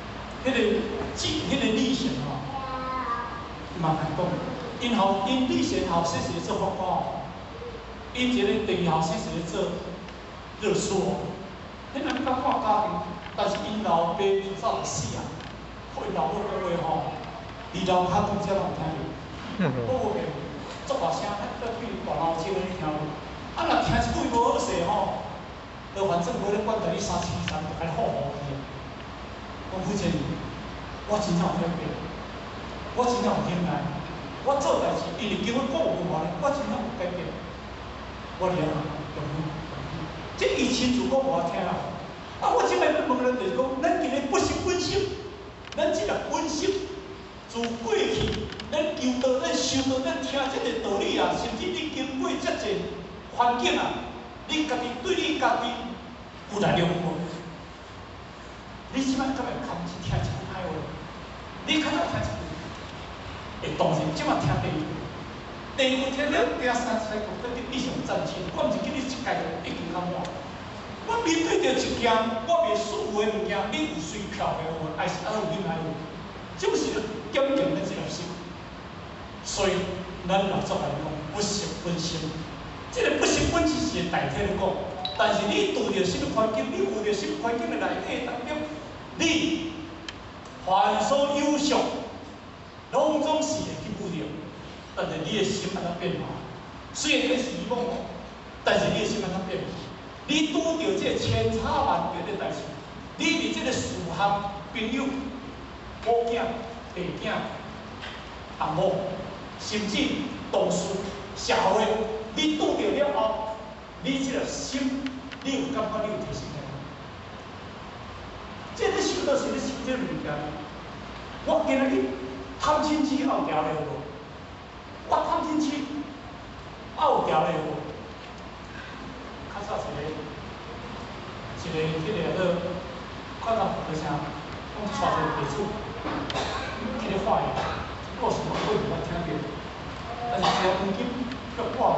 理性吼，嘛难讲。因理性后时是做法官，因一个第二后时是做律师哦。迄人较看家庭，但是因老爸早就死啊，因老母讲话吼，二楼骹拄则拢听着，我个作大声，比大老声你听无？啊，若听一句无好势吼，就反正无咧管待你3、4、3，就该好好去。我父亲，我真正有改变，我真正有忍耐，我做代志，因为叫我顾有话咧，我真正有改变。我了用这以前如果无听啊，我即摆要问人就是讲，咱今日不是本心，咱即个本心，自过去咱求道、咱修道、咱听这个道理啊，甚至你经过遮济环境啊，你家己对你家己有力量无？你即摆敢会堪去听一句歹话？你较早听一句，会当然即摆听第二句，第二句听了第三句，跟你异常赞成。我毋是叫你一届就已经较满。我面对着一件我袂舒服的物件，你有随漂的我，还是有忍耐有，这是检验咱这粒心。所以咱老作来讲，不识本心。这个不识本心是代替你讲，但是你遇到什么环境，你遇到什么环境的内底当中，你凡所有想，拢总是会去遇到。但是你的心安怎变化？虽然你是遗忘，但是你的心安怎变化？你拄到这个千差万别的代志，你伫这个事项朋友、某囝、弟囝、阿某，甚至同事、社会，你拄到了后，你这个心，你有感觉你有提升起来？这咧修道是咧修这物件。我今日探亲戚后调咧无？我探亲戚后调咧无？较早迄个看到就啥，讲带一个地主，去咧化缘，故事我过去我听着，但是条黄金足寡，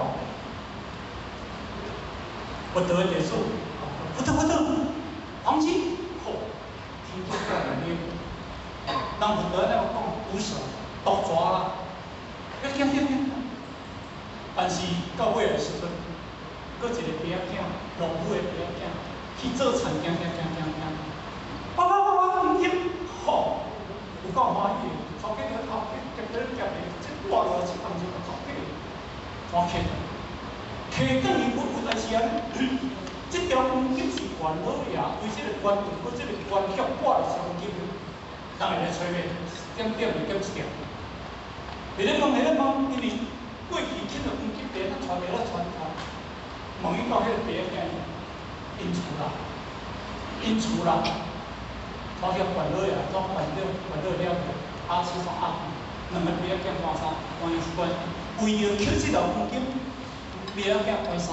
不得的地主，不得，黄金，好，天主教内面，人不得那个讲毒蛇、毒蛇啦，要听，但是到尾的时阵。搁一个爸仔囝，农夫的爸仔囝，去做田，行，爸，黄金，吼，有够欢喜，头家就头家，夹这，这挂落来一公斤就头家，全捡，摕转去有代志啊！这条黄金是元老爷为这个官为这个官局挂的黄金，人会来找买，点就点一条。袂咧问，因为过去捡到黄金地，咱传袂传。问伊到迄个爸仔囝，因厝人，头条元老爷，总元老了，阿叔从阿弟，两个爸仔囝换衫，为着捡这条黄金，爸仔囝换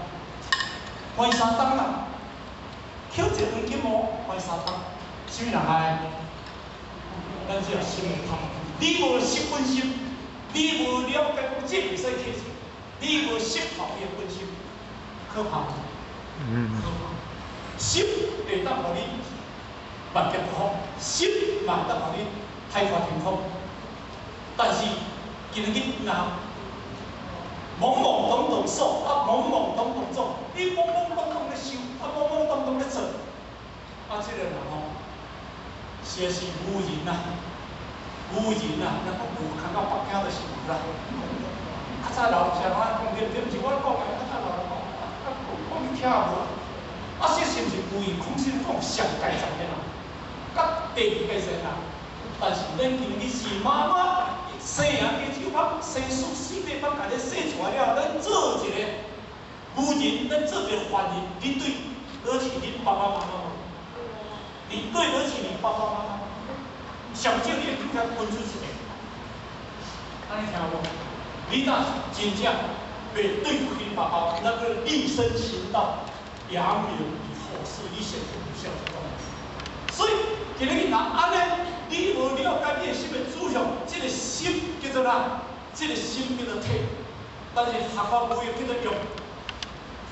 3档啦，捡这黄金毛换3档，什么人害？咱只心会痛，你无识本心，你无了解这袂使捡，你无识透伊的本心。可怕，可怕！心会当互你万劫不复，心嘛当互你海阔天空。但是今日若懵懵懂懂说，懵懵懂懂做，你懵懵懂懂咧修，懵懵懂懂咧做，这个人吼，实是愚人呐，咱无看到北京就是有啦。较早老人讲讲，对不是我讲的，较早老人讲。我听无，这是毋是为空心讲上界上的啦？甲第二界上啦，但是咱今日是妈妈生人的手帮，生出4个帮，家己生出来了，咱做一个愚人，咱做一个凡人，你对得起恁爸爸妈妈无？你对得起你爸爸妈妈？上少你会更加分出一个，安尼听无？你若真正。袂对付你爸爸，那个立身行道，扬名以后世，你显出不孝之状。所以今日若安尼，你无了解你的心的主向，这个心叫做哪？这个心叫做体，但是学校不会叫做用。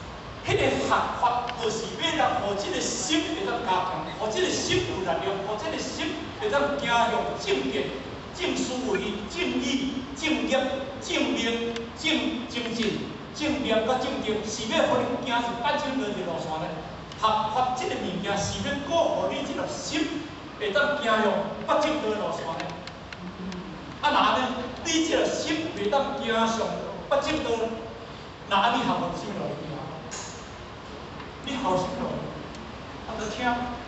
迄个学法就是要让互这个心会当加强，互这个心有力量，互这个心会当走向正见、正思维、正义、正业、正命、正正正念甲正定，是要互你行入八正道的路线咧。学法这个物件是要鼓舞你这个心会当行向八正道的路线咧。啊，那呢，你这个心会当行上八正道，那你学法什么路行？你学什么路？啊，着听。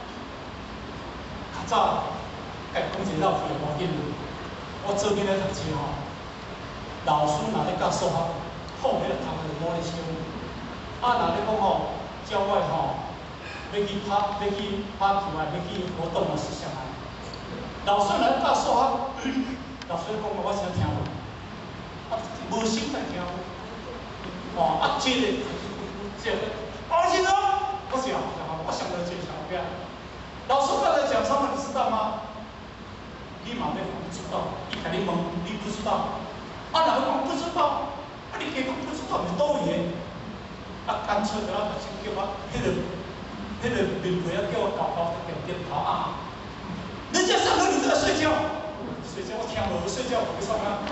较早，甲讲一个老屁无紧。我做囡仔读书吼，老师若咧教数学，好迄个同学无咧想。啊，若咧讲吼，教我吼，要去拍球啊，要去活动啊，是啥啊？老师若咧教数学，老师讲我想听无，啊，无心在听。哦，啊，接着，王先生，我讲，我想到这条边，老师刚才讲什么，你知道吗？你马上不知道，你肯定懵，你不知道。啊，哪个讲不知道？啊，你给讲不知道，你多言。啊，干脆就要先叫我，迄个面皮要叫我搞点头啊。人家上课你都在睡觉，睡觉我听无睡觉我上啊。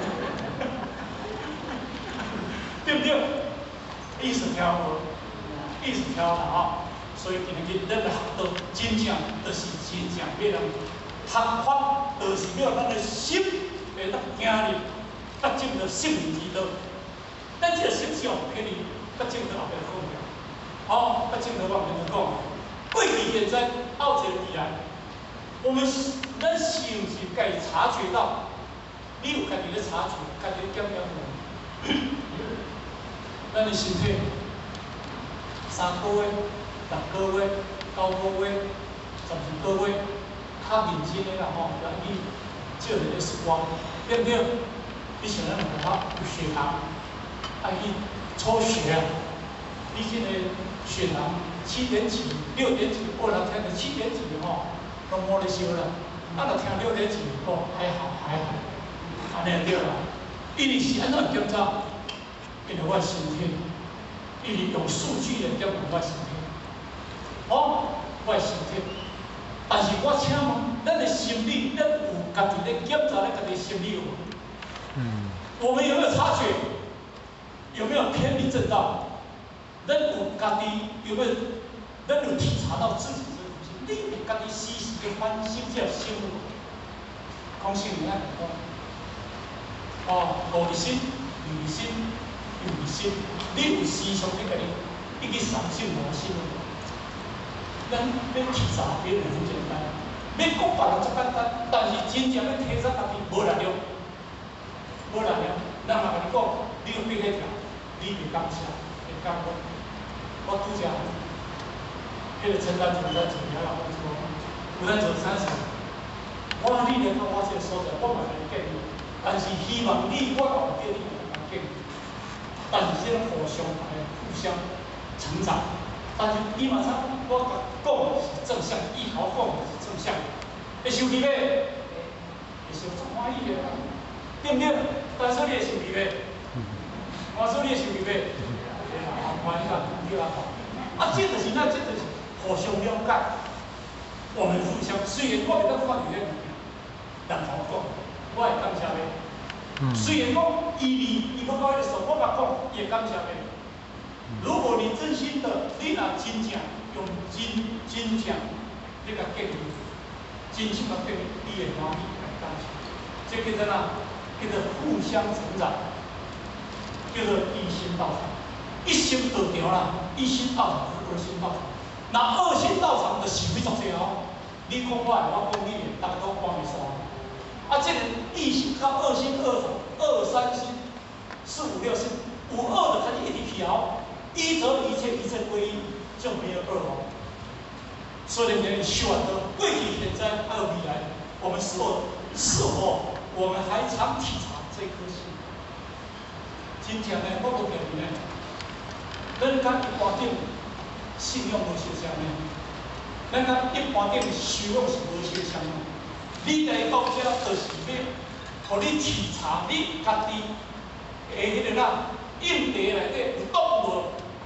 对不对？意思听无，意思听啦啊。所以今日咱来学到真正，就是真正要人。学法就是要咱的心会当行入八正道圣明之道。咱这个心是用偏离八正道后面讲的。好，八正道我跟你讲，过去现在后一个未来，咱是毋是该察觉到？你有家己咧察觉，家己检验无？咱的身体3个月、6个月、9个月、12个月。较认真的啦吼，来去照着咧时光，对不对？你像咱有血糖，啊去抽血啊，你这个血糖7点几、6点几，有人听到7点几吼，拢冇咧烧啦。啊，若听6点几，哦，还好，安尼对啦。因为是安怎检查？因为我身体，因为用数据来检查我身体，哦，我身体。但是我请问，咱的心理，咱有家己咧检查咱家己心理无？我们有没有察觉？有没有偏离正道？咱有家己有没有？咱有体察到自己这个东西？你有家己时时去反省这心无？讲心理爱讲，哦，无心、疑心、疑心，你有时常去家己一去三心无心无？咱要体察别人很简单，要讲别人足简单，但是真正要提升家己无力量，无力量。人若甲你讲，你有变迄条，你袂感谢，会感觉。我拄则，迄个陈丹青在做了，我讲，有咱做30，我理念到我这个所在，我嘛会建议，但是希望你我有建议，我建议，但是这种互相互相成长。但是你马上我讲是正向，依靠讲是正向，会生气未？会生足欢喜的，对不对？但是你会生气未？我说你会生气未？欢喜啦，对啦。啊，这就是咱，这就是互相了解，我们互相。虽然我袂当看你咧物件，人头讲，我会感谢你。虽然讲伊要到迄个时候，我嘛讲也感谢你。如果你真心的，你若真正用真正你甲建议，真心甲建议，你会欢喜，会感谢。这叫做哪？叫做互相成长，叫做一心道场。一心道场啦，一心道场是二心道场。那二心道场就是几种这哦？你讲我的，我讲你的，大家都讲袂煞。啊，这个一心到二心二种，2、3心、4、5、6心，有2的它就一直调。一则一切，一切归一，就没有2哦。所以你选择过去、现在还有未来，我们是否我们还常体察这颗心？真正呢，我无骗你呢，咱甲一般顶信用无相像呢，咱甲一般顶修养是无相像呢。你来到这就是要，互你体察你家己的迄个应地内底有懂无？有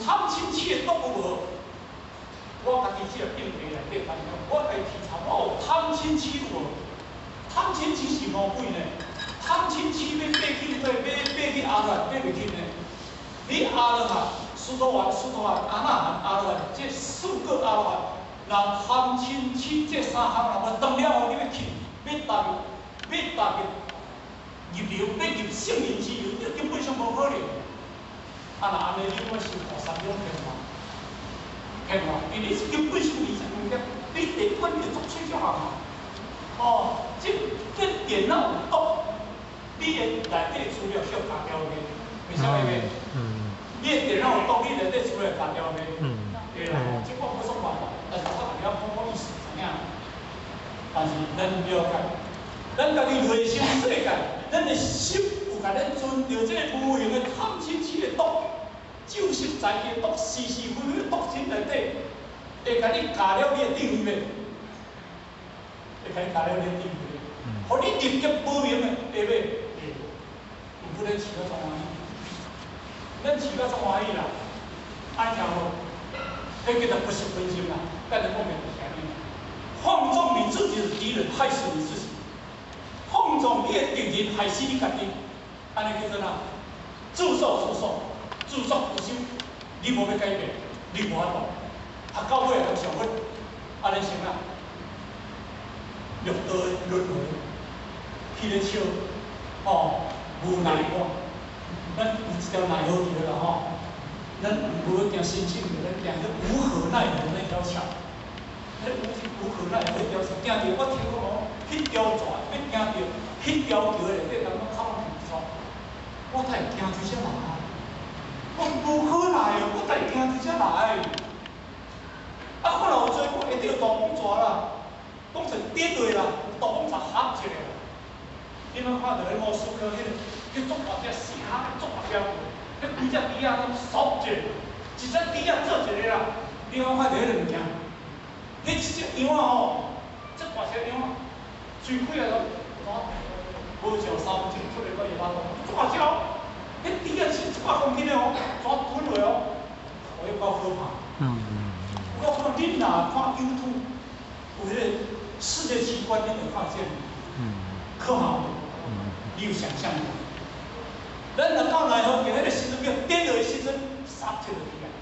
探亲戚的都有无？我家己这个病地内底反正我家己查，我有探亲戚有无？探亲戚是魔鬼呢？探亲戚要爬去对，爬去阿兰，爬袂去呢？你阿兰啊，苏多瓦、阿那含、阿兰，这四个阿兰，那探亲戚这三项若无当了后，你要去，要踏入流，要入圣灵之流，这根本上无可能。啊，那安尼你我是学三种骗我，因为你是根本上20两，你电管你做出种啊！哦，这电脑有毒，你的内底资料需要加掉的，为啥物？你的电脑有毒，你内底资料加掉的。对啦，这我不说办法，但是我大家讲意思怎样？但是咱了解，咱家己内心世界，咱的心有甲咱存着这个无形的探亲戚的毒，就是在个毒是非的毒心内底，会甲你加了你的定位，会甲你加了你的定位，互你直接无明的下尾，毋过咱饲到怎欢喜？咱饲到怎欢喜啦？安条路，迄叫做不是分心啦，咱的后面是啥物？放纵你自己的敌人，害死你自己；放纵你的敌人，害死你家己。安尼叫做哪？自作自受，自作自受。你无要改变，你无法度。啊，到尾通上尾，安尼成啊？六道的轮回，去咧笑，哦，无奈何。咱有一条奈何桥啦吼，咱无要行申请，咱行个无可奈何那条桥。迄无可奈何那条桥，惊着我听讲哦，迄条船要惊着迄条桥内底人要靠船船，我才会惊出遮来。我无可奈何，我才会惊出遮来。啊，我若有做，我一定要大风蛇啦，讲成跌落啦，大风蛇合一个啦。你莫看到迄魔术科迄做大只死虾，做大只，迄规只猪仔拢缩一个，一只猪仔做一个啦。你莫看到迄个物件，迄一只羊啊吼，这大只羊啊，嘴开啊都，无上3分钟出来个尾巴大，大只，迄猪仔是100公斤的哦，全吞落哦，我有够可怕。我看你若看 YouTube， 有迄个世界奇观，你会看见，可怕无？你有想象无？咱若到奈何桥迄个时阵，叫跌落的时阵，杀一个猪仔，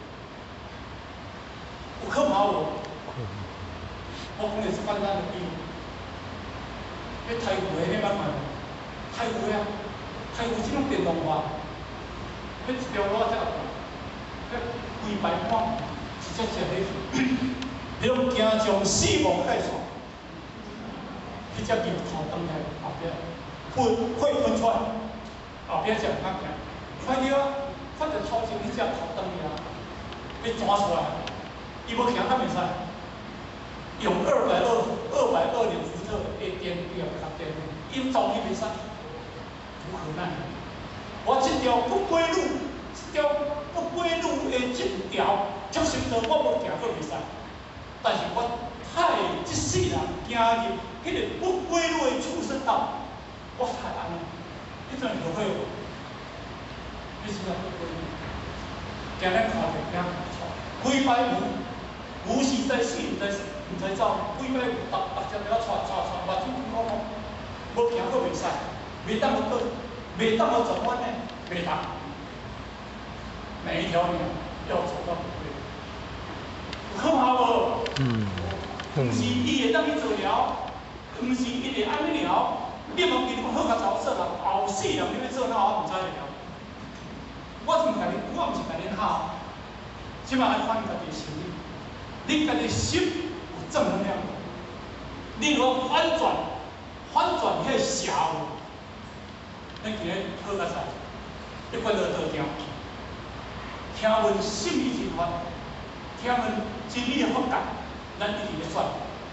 有可怕无？我讲的是简单的比喻。迄太湖的迄捌看无？太湖啊，太湖即种电动化，迄一条路才有，迄规排半，一只只咧去，你拢惊将死亡解散，迄只牛头转来后壁，喷出来，后壁只唔敢行，看到啊，发着超前，迄只头转去啊，要钻出来，伊要行敢袂使。用220伏特的电表甲电，伊走伊袂使，无可奈何。我这条不归路，这条不归路的这条，就是道我无行过袂使。但是我太这世人行入迄个不归路的畜生道，我太安尼，迄阵就会，你知道不归路？今日看着惊错，规摆无是在死，唔知走，几摆逐只都要带，目睭空空，无行过袂使，袂当我转，袂当我转弯呢，袂当。每一条路要走到不对，有可怕无？毋是伊会当去做了，毋是伊会安尼了，你问伊好甲早说人，后世人你要做哪我毋知了。我毋是甲恁喊，即摆爱反家己心理。你家己心有正能量，你如果反转迄个邪物，咱今日好甲在，你管到倒听，听闻心理真法，听闻真理的法界，咱一直咧转，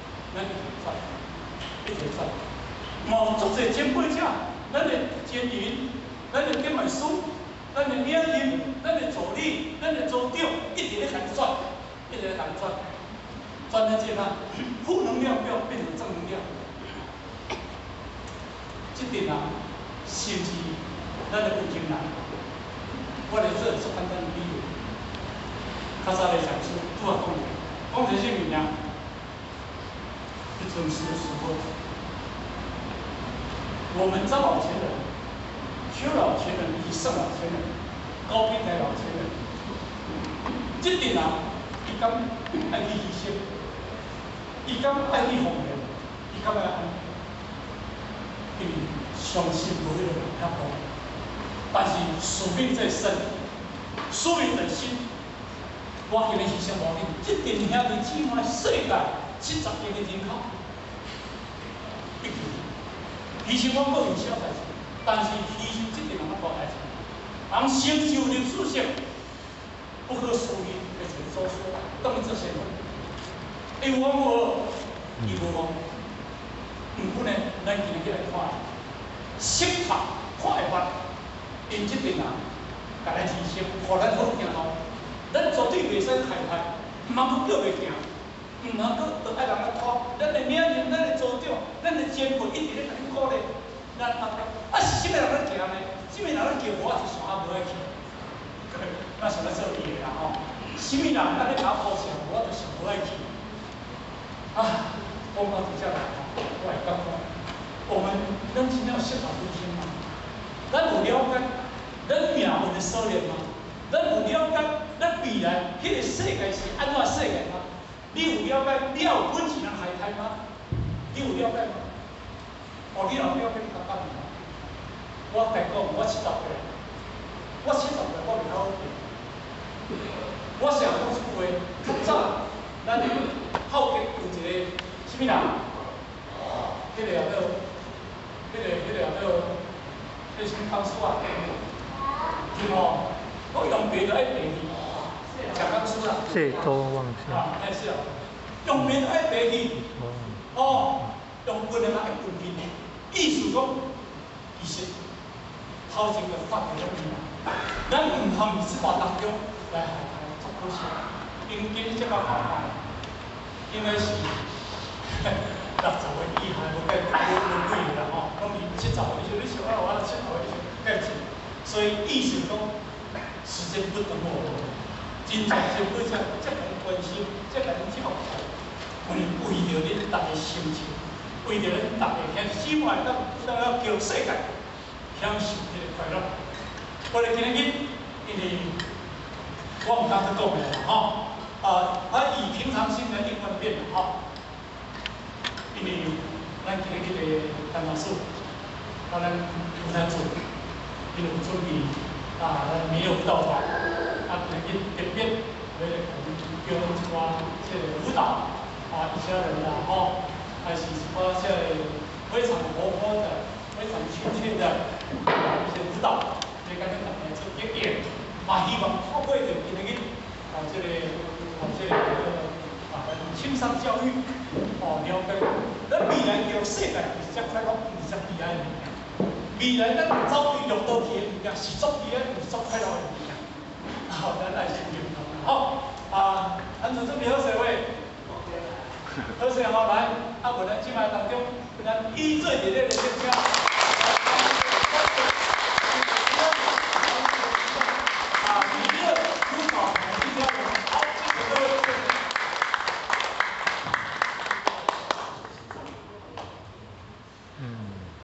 一直转，无足侪前辈者，咱的前人，咱的点文书，咱的名人，咱的助理，咱的组长，一直咧甲你转。一直在讲转在这哪，负能量要变成正能量。这点啊，甚至咱的不简单。我来做简单的比喻， 较早的讲是拄啊讲这些物件，是准时的时候，我们张老前人、邱老前人以及盛老前人、高平台老前人，这点人，伊敢爱去牺牲，伊敢爱去奉献，伊敢爱安尼，因为相信无迄个人遐多，但是使命在身，使命在心。 我今日是啥无紧，这阵遐日只卖世界70亿的人口，毕竟牺牲我个人小代志，但是牺牲这件人大代志，人承受历史性不可思议的一个所说，等于这些人，伊往无，伊无往，唔过呢，咱今日来看，审判看会法，因这阵人，甲咱牺牲，互咱好行路。 咱绝对袂使害怕，唔通去叫袂行，唔通去爱人来拖。咱的领导、咱的组长、咱的前辈一直咧甲你鼓励，咱是啥物人咧行呢？啥物人咧叫我一上下无爱去？咱想要做伊个啦吼，啥物人咱咧甲我抱我就是无爱去。啊，讲到这下来，我会感觉，咱真正有适合理性吗？咱有了解咱命运的所链吗？咱有了解？ 咱未来迄个世界是安怎世界吗？你有了解？你有本钱人海苔吗？你有了解吗？哦，你若了解，你甲讲嘛？我甲讲，我70岁，我70岁我袂晓变。我想讲一句话，较早咱好吉有一个什么人？迄个叫做，叫做，迄什么康叔啊？对哦，我用别的爱别去。 蒋刚书啦， 这都忘记啊，哎是啊，用面爱白去，哦，用本人爱本面，意思讲，其实头前就发现咗面啦，咱唔通生活当中来害害足可惜，因今这个办法，应该是60岁以下无计无几个啦吼，讲是70岁以上，你想啊，我70岁以上计钱，所以意思讲，时间不等我。 真正是为这人关心，这人照顾，为着恁大家心情，为着恁大家向希望当要叫世界享受这个快乐。我哋今日，因为我唔敢去讲嘅吼，以平常心的应万变吼，因为咱今日嘅陈老师，咱有在做，因为准备没有到法。 可能特别为了可能教一寡这个舞蹈一些人啦吼，还是一寡这非常活泼的、非常亲切的一些舞蹈，来跟大家做表演。嘛，希望透过着今日这个青少教育了解，咱未来叫世界是只快乐，唔是只悲哀的物件。未来咱走对路途去的物件是足悲哀，唔是足快乐的物件。 好，咱来先运动。好，咱做准备好势未？好势好来，我们今晚当中，咱依最热烈的掌声。